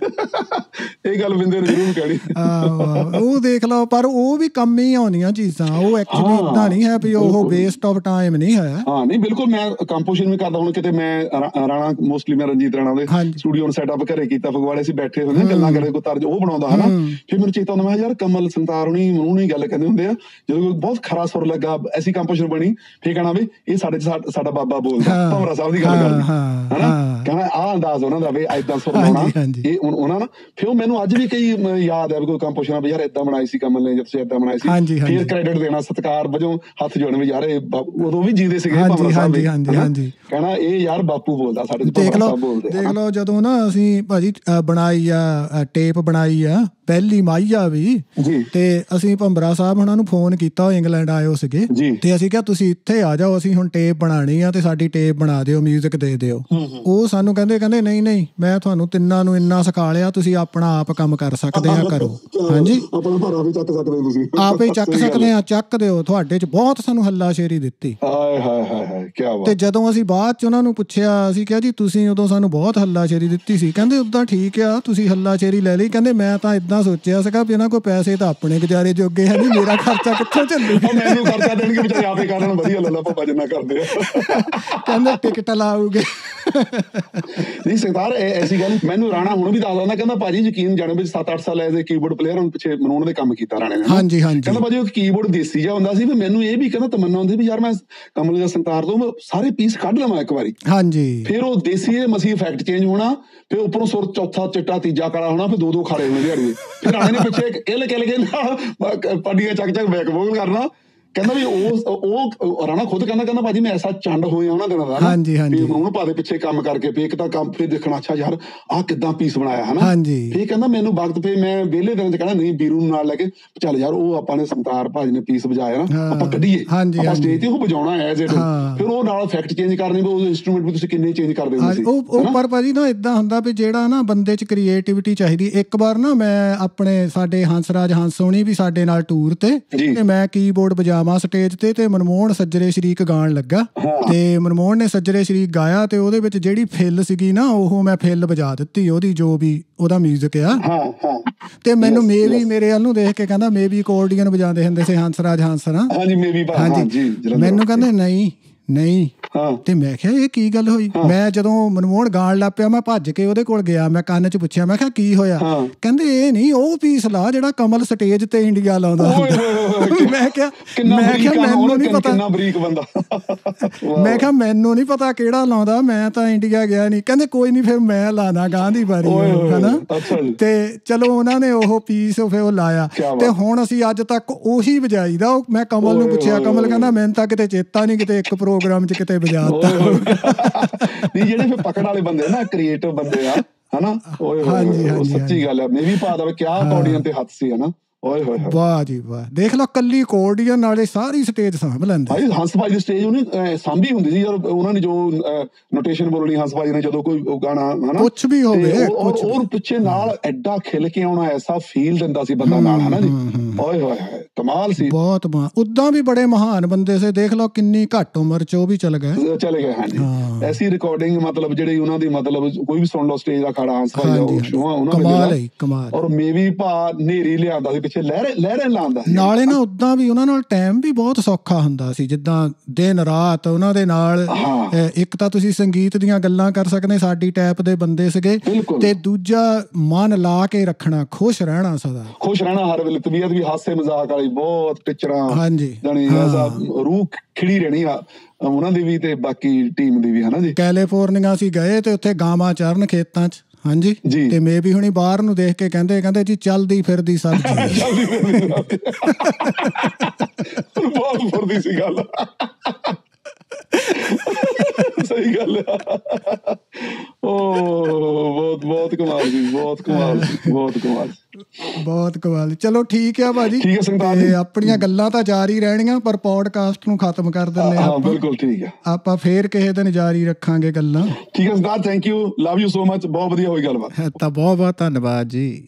ਇਹ ਗੱਲ ਬਿੰਦੇ ਨੇ ਜ਼ਰੂਰ ਕਹਿਣੀ। ਉਹ ਦੇਖ ਲਓ, ਪਰ ਉਹ ਵੀ ਕੰਮ ਹੀ ਆਉਂਦੀਆਂ ਚੀਜ਼ਾਂ, ਉਹ ਐਕਚੁਅਲੀ ਏਦਾਂ ਨਹੀਂ ਹੈ ਵੀ ਉਹ ਵੇਸਟ ਆਫ ਟਾਈਮ ਨਹੀਂ ਹੈ। ਨਹੀਂ ਬਿਲਕੁਲ। ਮੈਂ ਕੰਪੋਜੀਸ਼ਨ ਵੀ ਕਰਦਾ, ਹੁਣ ਕਿਤੇ ਮੈਂ ਰਾਣਾ, ਮੋਸਟਲੀ ਮੈਂ ਰਣਜੀਤ ਰਾਣਾ ਦੇ ਸਟੂਡੀਓ ਸੈਟਅਪ ਘਰੇ ਕੀਤਾ, ਫਗਵਾੜੇ ਅਸੀਂ ਬੈਠੇ ਹੁੰਦੇ ਗੱਲਾਂ ਕਰੇ, ਕੋਈ ਤਰਜ ਉਹ ਬਣਾਉਂਦਾ, ਹਨਾ। ਫਿਰ ਮੈਨੂੰ ਚੇਤਾ ਆਉਂਦਾ, ਮੈਂ ਯਾਰ ਕਮਲ ਸੰਤਾਰ ਹੁਣੀ ਉਹਨੂੰ ਹੀ ਗੱਲ ਕਹਿੰਦੇ ਹੁੰਦੇ ਆ, ਜਦੋਂ ਕੋਈ ਬਹੁਤ ਖਰਾ ਸੁਰ ਲੱਗਾ, ਐਸੀ ਕੰਪੋਜੀਸ਼ਨ ਬਣੀ, ਫਿਰ ਕਹਿਣਾ ਵੀ ਇਹ ਸਾਡੇ ਸਾਡਾ ਬਾਬਾ ਬੋਲਦਾ, ਭੰਵਰਾ ਸਾਹਿਬ ਦੀ ਗੱਲ ਕਰਦੀ, ਹਨਾ। ਕਹਿੰਦਾ ਆਹ ਅੰਦਾਜ਼ ਉਹਨਾਂ ਦਾ ਵੀ ਏਦਾਂ ਸੁਰ ਲਾਉਣਾ, ਇਹ ਉਹਨਾਂ ਨਾਲ। ਫਿਰ ਮੈਨੂੰ ਅੱਜ ਵੀ ਕਈ ਯਾਦ ਹੈ ਵੀ ਕੋਈ ਕੰਪੋਜੀਸ਼ਨ ਵੀ ਯਾਰ ਏਦਾਂ ਬਣਾਈ ਸੀ ਕਮਲ ਨੇ, ਜਦ ਤੁਸੀਂ ਏਦਾਂ ਬਣਾਈ ਸੀ। ਫਿਰ ਕ੍ਰੈਡਿਟ ਦੇਣਾ, ਸਤਿਕਾਰ ਵਜੋਂ ਹੱਥ ਜੋੜਨ ਵੀ ਯਾਰ ਇਹ ਉਦੋਂ ਵੀ ਜੀਂਦੇ ਸੀਗੇ ਭੰਵਰਾ ਸਾਹਿਬ। ਕਹਿਣਾ ਇਹ ਯਾਰ ਬਾਪੂ ਬੋਲਦਾ, ਸਾਡੇ ਭੰਵਰਾ ਸਾਹਿਬ ਬੋਲਦੇ। ਦੇਖ ਲਓ ਜਦੋਂ ਨਾ ਅਸੀਂ ਭਾਜੀ ਬਣਾਈ ਆ ਟੇਪ ਬਣਾਈ ਆ ਪਹਿਲੀ ਮਾਈਆ ਵੀ, ਤੇ ਅਸੀਂ ਭੰਵਰਾ ਸਾਹਿਬ ਉਹਨਾਂ ਨੂੰ ਫੋਨ ਕੀਤਾ, ਇੰਗਲੈਂਡ ਆਏ ਹੋ ਸੀਗੇ, ਤੇ ਅਸੀਂ ਕਿਹਾ ਤੁਸੀਂ ਇੱਥੇ ਆ ਜਾਓ, ਅਸੀਂ ਹੁਣ ਟੇਪ ਬਣਾਣੀ ਆ ਤੇ ਸਾਡੀ ਟੇਪ ਬਣਾ ਦਿਓ, ਮਿਊਜ਼ਿਕ ਦੇ ਦਿਓ। ਉਹ ਸਾਨੂੰ ਕਹਿੰਦੇ ਨਹੀਂ ਮੈਂ ਤੁਹਾਨੂੰ ਤਿੰਨਾਂ ਨੂੰ ਇੰਨਾ ਸਿਖਾ ਲਿਆ, ਤੁਸੀਂ ਆਪਣਾ ਆਪ ਕੰਮ ਕਰ ਸਕਦੇ ਆ, ਕਰੋ। ਹਾਂਜੀ, ਆਪਣਾ ਭਾਰਾ ਵੀ ਚੱਕ ਸਕਦੇ ਹੋ ਤੁਸੀਂ, ਆਪੇ ਚੱਕ ਸਕਦੇ ਆ, ਚੱਕ ਦਿਓ। ਤੁਹਾਡੇ 'ਚ ਬਹੁਤ ਸਾਨੂੰ ਹੱਲਾਸ਼ੇਰੀ ਦਿੱਤੀ। ਤੇ ਜਦੋਂ ਅਸੀਂ ਬਾਅਦ 'ਚ ਉਹਨਾਂ ਨੂੰ ਪੁੱਛਿਆ, ਅਸੀਂ ਕਿਹਾ ਜੀ ਤੁਸੀਂ ਉਦੋਂ ਸਾਨੂੰ ਬਹੁਤ ਹੱਲਾਸ਼ੇਰੀ ਦਿੱਤੀ ਸੀ। ਕਹਿੰਦੇ ਉਦਾਂ ਠੀਕ ਆ, ਤੁਸੀਂ ਹੱਲਾਸ਼ੇਰੀ ਲੈ ਲਈ। ਕਹਿੰਦੇ ਮੈਂ ਤਾਂ ਏਦਾਂ ਸੋਚਿਆ ਸੀਗਾ ਵੀ ਇਹਨਾਂ ਕੋਲ ਪੈਸੇ ਤਾਂ ਆਪਣੇ ਗੁਜ਼ਾਰੇ ਜੋਗੇ ਹੈ ਨਹੀਂ, ਮੇਰਾ ਖਰਚਾ ਕਿੱਥੋਂ ਚੱਲੂਗਾ। ਮੈਨੂੰ ਖਰਚਾ ਦੇਣਗੇ ਵਿਚਾਰੇ, ਆਪੇ ਕਰਨ, ਵਧੀਆ ਲੱਲਾ ਭੱਬਾ ਜਿੰਨਾ ਕਰਦੇ ਆ। ਕਹਿੰਦੇ ਟਿਕਟ ਲਾਉਗੇ। ਨਹੀਂ ਸਰਦਾਰ ਐਸੀ ਗੱਲ ਮੈਨੂੰ ਰਾਣਾ ਹੁਣ ਵੀ ਦੱਸਦਾ ਹੁੰਦਾ, ਕਹਿੰਦਾ ਭਾਜੀ ਯਕੀਨ ਜਾਣੇ ਵਿੱਚ 7-8 ਸਾਲ ਐਜ਼ ਏ ਕੀਬੋਰਡ ਪਲੇਅਰ ਹੁਣ ਪਿੱਛੇ ਮਨਾਉਣ ਦੇ ਕੰਮ ਕੀਤਾ ਰਾਣੇ ਨੇ। ਹਾਂਜੀ ਹਾਂਜੀ। ਕਹਿੰਦਾ ਭਾਜੀ ਉਹ ਕੀਬੋਰਡ ਦੇਸੀ ਜਿਹਾ ਹੁੰਦਾ ਸੀ, ਮੈਨੂੰ ਇਹ ਵੀ ਕਹਿੰਦਾ ਤਮੰਨਾ ਹੁੰਦੀ ਵੀ ਯਾਰ ਮੈਂ ਕਮਲ ਜਾਂ ਸੰਤਾਰ ਤੋਂ ਸਾਰੇ ਪੀਸ ਕੱਢ ਲਵਾਂ ਇੱਕ ਵਾਰੀ। ਹਾਂਜੀ। ਫਿਰ ਉਹ ਦੇਸੀ ਮਸੀਂ ਇਫੈਕਟ ਚੇਂਜ ਹੋਣਾ, ਫਿਰ ਉੱਪਰੋਂ ਸੁਰ ਚੌਥਾ ਚਿੱਟਾ ਤੀਜਾ ਕਾਲਾ ਹੋਣਾ, ਫਿਰ 2-2 ਖਾਲੇ ਹੋਣੇ ਦਿਹਾੜੀ ਦੇ। ਫਿਰ ਰਾਣੇ ਨੇ ਪਿੱਛੇ ਕਿਲ ਕੇ ਪਾਡੀਆਂ ਚੱਕ ਬੈਕ ਬੋਲ ਕਰਨਾ। ਕਹਿੰਦਾ ਵੀ ਉਹ ਰਾਣਾ ਖੁਦ ਕਹਿੰਦਾ ਭਾਜੀ ਮੈਂ ਐਸਾ ਚੰਡ ਹੋਇਆ ਉਹਨਾਂ ਦਿਨਾਂ ਦਾ। ਹਾਂਜੀ ਹਾਂਜੀ। ਉਹਨੂੰ ਭਾਵੇਂ ਪਿੱਛੇ ਕੰਮ ਕਰਕੇ ਫਿਰ ਇੱਕ ਤਾਂ ਕੰਮ ਫਿਰ ਦੇਖਣਾ, ਅੱਛਾ ਯਾਰ ਆਹ ਕਿੱਦਾਂ ਪੀਸ ਬਣਾਇਆ ਹਨਾ। ਹਾਂਜੀ। ਫਿਰ ਕਹਿੰਦਾ ਮੈਨੂੰ ਵਕਤ ਫਿਰ ਮੈਂ ਵਿਹਲੇ ਦਿਨ ਚ ਕਹਿਣਾ ਨਹੀਂ ਵੀਰੂ ਨੂੰ ਨਾਲ ਲੈ ਕੇ ਚੱਲ ਯਾਰ ਉਹ ਆਪਾਂ ਨੇ ਸੰਤਾਰ ਭਾਜੀ ਨੇ ਪੀਸ ਵਜਾਇਆ ਨਾ, ਆਪਾਂ ਕੱਢੀਏ, ਆਪਾਂ ਸਟੇਜ ਤੇ ਉਹ ਵਜਾਉਣਾ ਐਜ਼ ਇਟ। ਫਿਰ ਉਹ ਨਾਲ ਇਫੈਕਟ ਚੇਂਜ ਕਰਨੇ, ਉਹ ਇੰਸਟਰੂਮੈਂਟ ਵੀ ਤੁਸੀਂ ਕਿੰਨੇ ਚੇਂਜ ਕਰਦੇ ਹੁੰਦੇ ਸੀ। ਉਹ ਪਰ ਭਾਜੀ ਨਾ ਏਦਾਂ ਹੁੰਦਾ ਵੀ ਜਿਹੜਾ ਨਾ ਬੰਦੇ ਚ ਕ੍ਰੀਏਟਿਵਿਟੀ ਚਾਹੀਦੀ। ਇੱਕ ਵਾਰ ਨਾ ਮੈਂ ਆਪਣੇ ਸਾਡੇ ਹੰਸਰਾਜ ਹੰਸ ਹੋਣੀ ਵੀ ਸਾਡੇ ਨਾਲ ਟੂਰ ਤੇ ਮੈਂ ਕੀਬੋਰਡ ਵਜਾਵਾਂ ਸਟੇਜ ਤੇ ਮਨਮੋਹਨ ਸੱਜਰੇ ਸ਼ਰੀਕ ਗਾਣ ਲੱਗਾ ਤੇ ਮਨਮੋਹਨ ਨੇ ਸੱਜਰੇ ਸ਼ਰੀਕ ਗਾਇਆ ਤੇ ਉਹਦੇ ਵਿੱਚ ਜਿਹੜੀ ਫਿੱਲ ਸੀਗੀ ਨਾ ਉਹ ਮੈਂ ਫਿੱਲ ਵਜਾ ਦਿੱਤੀ ਉਹਦੀ, ਜੋ ਵੀ ਉਹਦਾ ਮਿਊਜ਼ਿਕ ਆ। ਤੇ ਮੈਨੂੰ ਮੇਰੇ ਵੱਲ ਨੂੰ ਦੇਖ ਕੇ ਕਹਿੰਦਾ ਮੇਬੀ ਅਕੋਰਡੀਅਨ ਵਜਾਉਂਦੇ ਹੁੰਦੇ ਸੀ ਹੰਸਰਾਜ ਹੰਸ ਨਾ। ਹਾਂਜੀ ਮੈਨੂੰ ਕਹਿੰਦੇ ਨਹੀਂ ਤੇ ਮੈਂ ਕਿਹਾ ਇਹ ਕੀ ਗੱਲ ਹੋਈ। ਮੈਂ ਜਦੋਂ ਮਨਮੋਹਨ ਗਾਣ ਲੱਗ ਪਿਆ ਮੈਂ ਭੱਜ ਕੇ ਉਹਦੇ ਕੋਲ ਗਿਆ, ਮੈਂ ਕੰਨ ਚ ਪੁੱਛਿਆ, ਮੈਂ ਕਿਹਾ ਕੀ ਹੋਇਆ। ਕਹਿੰਦੇ ਇਹ ਨਹੀਂ ਉਹ ਪੀਸ ਲਾ ਜਿਹੜਾ ਕਮਲ ਸਟੇਜ ਤੇ ਇੰਡੀਆ ਲਾਉਂਦਾ ਹੁੰਦਾ। ਮੈਂ ਕਿਹਾ ਮੈਨੂੰ ਨਹੀਂ ਪਤਾ, ਮੈਂ ਕਿਹਾ ਮੈਨੂੰ ਨਹੀਂ ਪਤਾ ਕਿਹੜਾ ਲਾਉਂਦਾ, ਮੈਂ ਤਾਂ ਇੰਡੀਆ ਗਿਆ ਨਹੀਂ। ਕਹਿੰਦੇ ਕੋਈ ਨੀ ਫਿਰ ਮੈਂ ਲਾਣਾ ਗਾਂ ਦੀ ਵਾਰੀ ਹਨਾ। ਤੇ ਚਲੋ ਉਹਨਾਂ ਨੇ ਉਹ ਪੀਸ ਫਿਰ ਉਹ ਲਾਇਆ ਤੇ ਹੁਣ ਅਸੀਂ ਅੱਜ ਤੱਕ ਉਹੀ ਵਜਾਈਦਾ। ਉਹ ਮੈਂ ਕਮਲ ਨੂੰ ਪੁੱਛਿਆ, ਕਮਲ ਕਹਿੰਦਾ ਮੈਨੂੰ ਤਾਂ ਕਿਤੇ ਚੇਤਾ ਨੀ ਕਿਤੇ ਇੱਕ ਪ੍ਰੋਗਰਾਮ ਚ ਕਿਤੇ ਵਜਾ ਦਿੱਤਾ। ਨਹੀਂ ਜਿਹੜੇ ਫਿਰ ਪਕੜ ਵਾਲੇ ਬੰਦੇ ਨਾ, ਕ੍ਰੀਏਟਿਵ ਬੰਦੇ ਆ ਹਨਾ, ਸੱਚੀ ਗੱਲ ਆ। ਮੇਰੀ ਪਾ ਦਾ ਕਿਆ ਅਕੋਰਡੀਅਨ ਤੇ ਹੱਥ ਸੀ ਹਨਾ। ਵਾਹ ਜੀ ਵਾਹ, ਦੇਖ ਲਓ ਕੱਲੀ ਅਕੋਰਡੀਅਨ ਨਾਲੇ ਸਾਰੀ ਸਟੇਜ ਸਾਂਭ ਲੈਂਦੇ। ਹੰਸ ਭਾਜੀ ਦੀ ਸਟੇਜ ਉਹਨੇ ਸਾਂਭੀ ਹੁੰਦੀ ਸੀ ਯਾਰ, ਉਹਨਾਂ ਨੇ ਜੋ ਨੋਟੇਸ਼ਨ ਬੋਲਣੀ ਹੰਸ ਭਾਜੀ ਨੇ ਜਦੋਂ ਕੋਈ ਗਾਣਾ ਹਨਾ ਕੁਛ ਵੀ ਹੋਵੇ, ਔਰ ਪਿੱਛੇ ਨਾਲ ਐਡਾ ਖਿਲ ਕੇ ਆਉਣਾ, ਐਸਾ ਫੀਲ ਦਿੰਦਾ ਸੀ ਬੰਦਾ ਨਾਲ ਹਨਾ ਜੀ। ਓਏ ਹੋਏ ਕਮਾਲ ਸੀ, ਬਹੁਤ। ਉਦਾਂ ਵੀ ਬੜੇ ਮਹਾਨ ਬੰਦੇ ਸੀ, ਦੇਖ ਲਓ ਕਿੰਨੀ ਘੱਟ ਉਮਰ ਚ ਉਹ ਵੀ ਚਲੇ ਗਏ। ਹਾਂਜੀ ਐਸੀ ਰਿਕਾਰਡਿੰਗ ਮਤਲਬ ਜਿਹੜੀ ਉਹਨਾਂ ਦੀ ਮਤਲਬ ਕੋਈ ਵੀ ਸੁਣ ਲਓ ਸਟੇਜ ਦਾ ਖਾੜਾ ਹੰਸ ਭਾਜੀ ਦਾ ਕਮਾਲ। ਔਰ ਮੇਵੀ ਭਾ ਨੇਰੀ ਲਿਆਂਦਾ ਸੀ ਪਿੱਛੇ, ਲਹਿਰੇ ਲਾਉਂਦਾ ਨਾਲੇ ਨਾ। ਉਦਾਂ ਵੀ ਉਹਨਾਂ ਨਾਲ ਟਾਈਮ ਵੀ ਬਹੁਤ ਸੌਖਾ ਹੁੰਦਾ ਸੀ, ਜਿੱਦਾਂ ਦਿਨ ਰਾਤ ਉਹਨਾਂ ਦੇ ਨਾਲ। ਇੱਕ ਤਾਂ ਤੁਸੀਂ ਸੰਗੀਤ ਦੀਆਂ ਗੱਲਾਂ ਕਰ ਸਕਦੇ, ਸਾਡੀ ਟਾਈਪ ਦੇ ਬੰਦੇ ਸੀਗੇ, ਤੇ ਦੂਜਾ ਮਨ ਲਾ ਕੇ ਰੱਖਣਾ, ਖੁਸ਼ ਰਹਿਣਾ, ਸਦਾ ਖੁਸ਼ ਰਹਿਣਾ ਹਰ ਵੇਲੇ। ਤਬੀਅਤ ਵੀ ਹਾਸੇ ਮਜ਼ਾਕ ਵਾਲੀ ਬਹੁਤ, ਪਿਕਚਰਾਂ ਜਾਨੀ ਰੂਹ ਖਿੜੀ ਰਹਿਣੀ ਆ ਉਹਨਾਂ ਦੀ ਵੀ ਤੇ ਬਾਕੀ ਟੀਮ ਦੀ ਵੀ ਹਨਾ ਜੀ। ਕੈਲੀਫੋਰਨੀਆ ਅਸੀਂ ਗਏ ਤੇ ਉੱਥੇ ਗਾਵਾਂ ਚਰਨ ਖੇਤਾਂ ਚ। ਹਾਂਜੀ ਤੇ ਮੈਂ ਵੀ ਹੁਣੀ ਬਾਹਰ ਨੂੰ ਦੇਖ ਕੇ ਕਹਿੰਦੇ ਜੀ ਚੱਲਦੀ ਫਿਰਦੀ ਸਬਜ਼ੀ। ਬਹੁਤ ਫੁਰਦੀ ਸੀ ਗੱਲ, ਸਹੀ ਗੱਲ ਆ। ਬਹੁਤ ਕਮਾਲ ਸੀ, ਬਹੁਤ ਕਮਾਲ। ਚਲੋ ਠੀਕ ਆ ਭਾਜੀ, ਆਪਣੀਆਂ ਗੱਲਾਂ ਤਾਂ ਜਾਰੀ ਰਹਿਣੀਆਂ ਪਰ ਪੋਡਕਾਸਟ ਨੂੰ ਖਤਮ ਕਰ ਦਿੰਦੇ ਆ। ਬਿਲਕੁਲ ਠੀਕ ਆ, ਆਪਾਂ ਫੇਰ ਕਿਸੇ ਦਿਨ ਜਾਰੀ ਰੱਖਾਂਗੇ ਗੱਲਾਂ। ਠੀਕ ਹੈ ਸਰਦਾਰ, thank you, love you so much. ਬਹੁਤ ਵਧੀਆ ਹੋਈ ਗੱਲਬਾਤ। ਤਾਂ ਬਹੁਤ ਧੰਨਵਾਦ ਜੀ।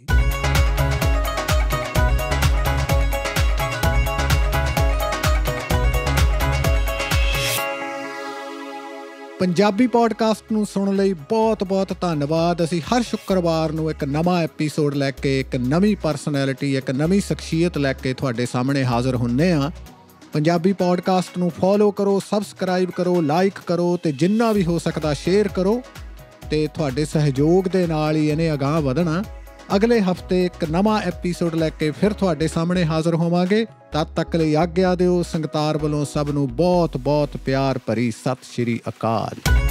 ਪੰਜਾਬੀ ਪੋਡਕਾਸਟ ਨੂੰ ਸੁਣਨ ਲਈ ਬਹੁਤ ਧੰਨਵਾਦ। ਅਸੀਂ ਹਰ ਸ਼ੁੱਕਰਵਾਰ ਨੂੰ ਇੱਕ ਨਵਾਂ ਐਪੀਸੋਡ ਲੈ ਕੇ, ਇੱਕ ਨਵੀਂ ਪਰਸਨੈਲਿਟੀ, ਇੱਕ ਨਵੀਂ ਸ਼ਖਸੀਅਤ ਲੈ ਕੇ ਤੁਹਾਡੇ ਸਾਹਮਣੇ ਹਾਜ਼ਰ ਹੁੰਦੇ ਹਾਂ। ਪੰਜਾਬੀ ਪੋਡਕਾਸਟ ਨੂੰ ਫੋਲੋ ਕਰੋ, ਸਬਸਕ੍ਰਾਈਬ ਕਰੋ, ਲਾਈਕ ਕਰੋ ਤੇ ਜਿੰਨਾ ਵੀ ਹੋ ਸਕਦਾ ਸ਼ੇਅਰ ਕਰੋ। ਤੇ ਤੁਹਾਡੇ ਸਹਿਯੋਗ ਦੇ ਨਾਲ ਹੀ ਇਹਨੇ ਅਗਾਂਹ ਵਧਣਾ। ਅਗਲੇ ਹਫ਼ਤੇ ਇੱਕ ਨਵਾਂ ਐਪੀਸੋਡ ਲੈ ਕੇ ਫਿਰ ਤੁਹਾਡੇ ਸਾਹਮਣੇ ਹਾਜ਼ਰ ਹੋਵਾਂਗੇ। ਤਦ ਤੱਕ ਲਈ ਆਗਿਆ ਦਿਓ। ਸੰਗਤਾਰ ਵੱਲੋਂ ਸਭ ਨੂੰ ਬਹੁਤ ਪਿਆਰ ਭਰੀ ਸਤਿ ਸ਼੍ਰੀ ਅਕਾਲ।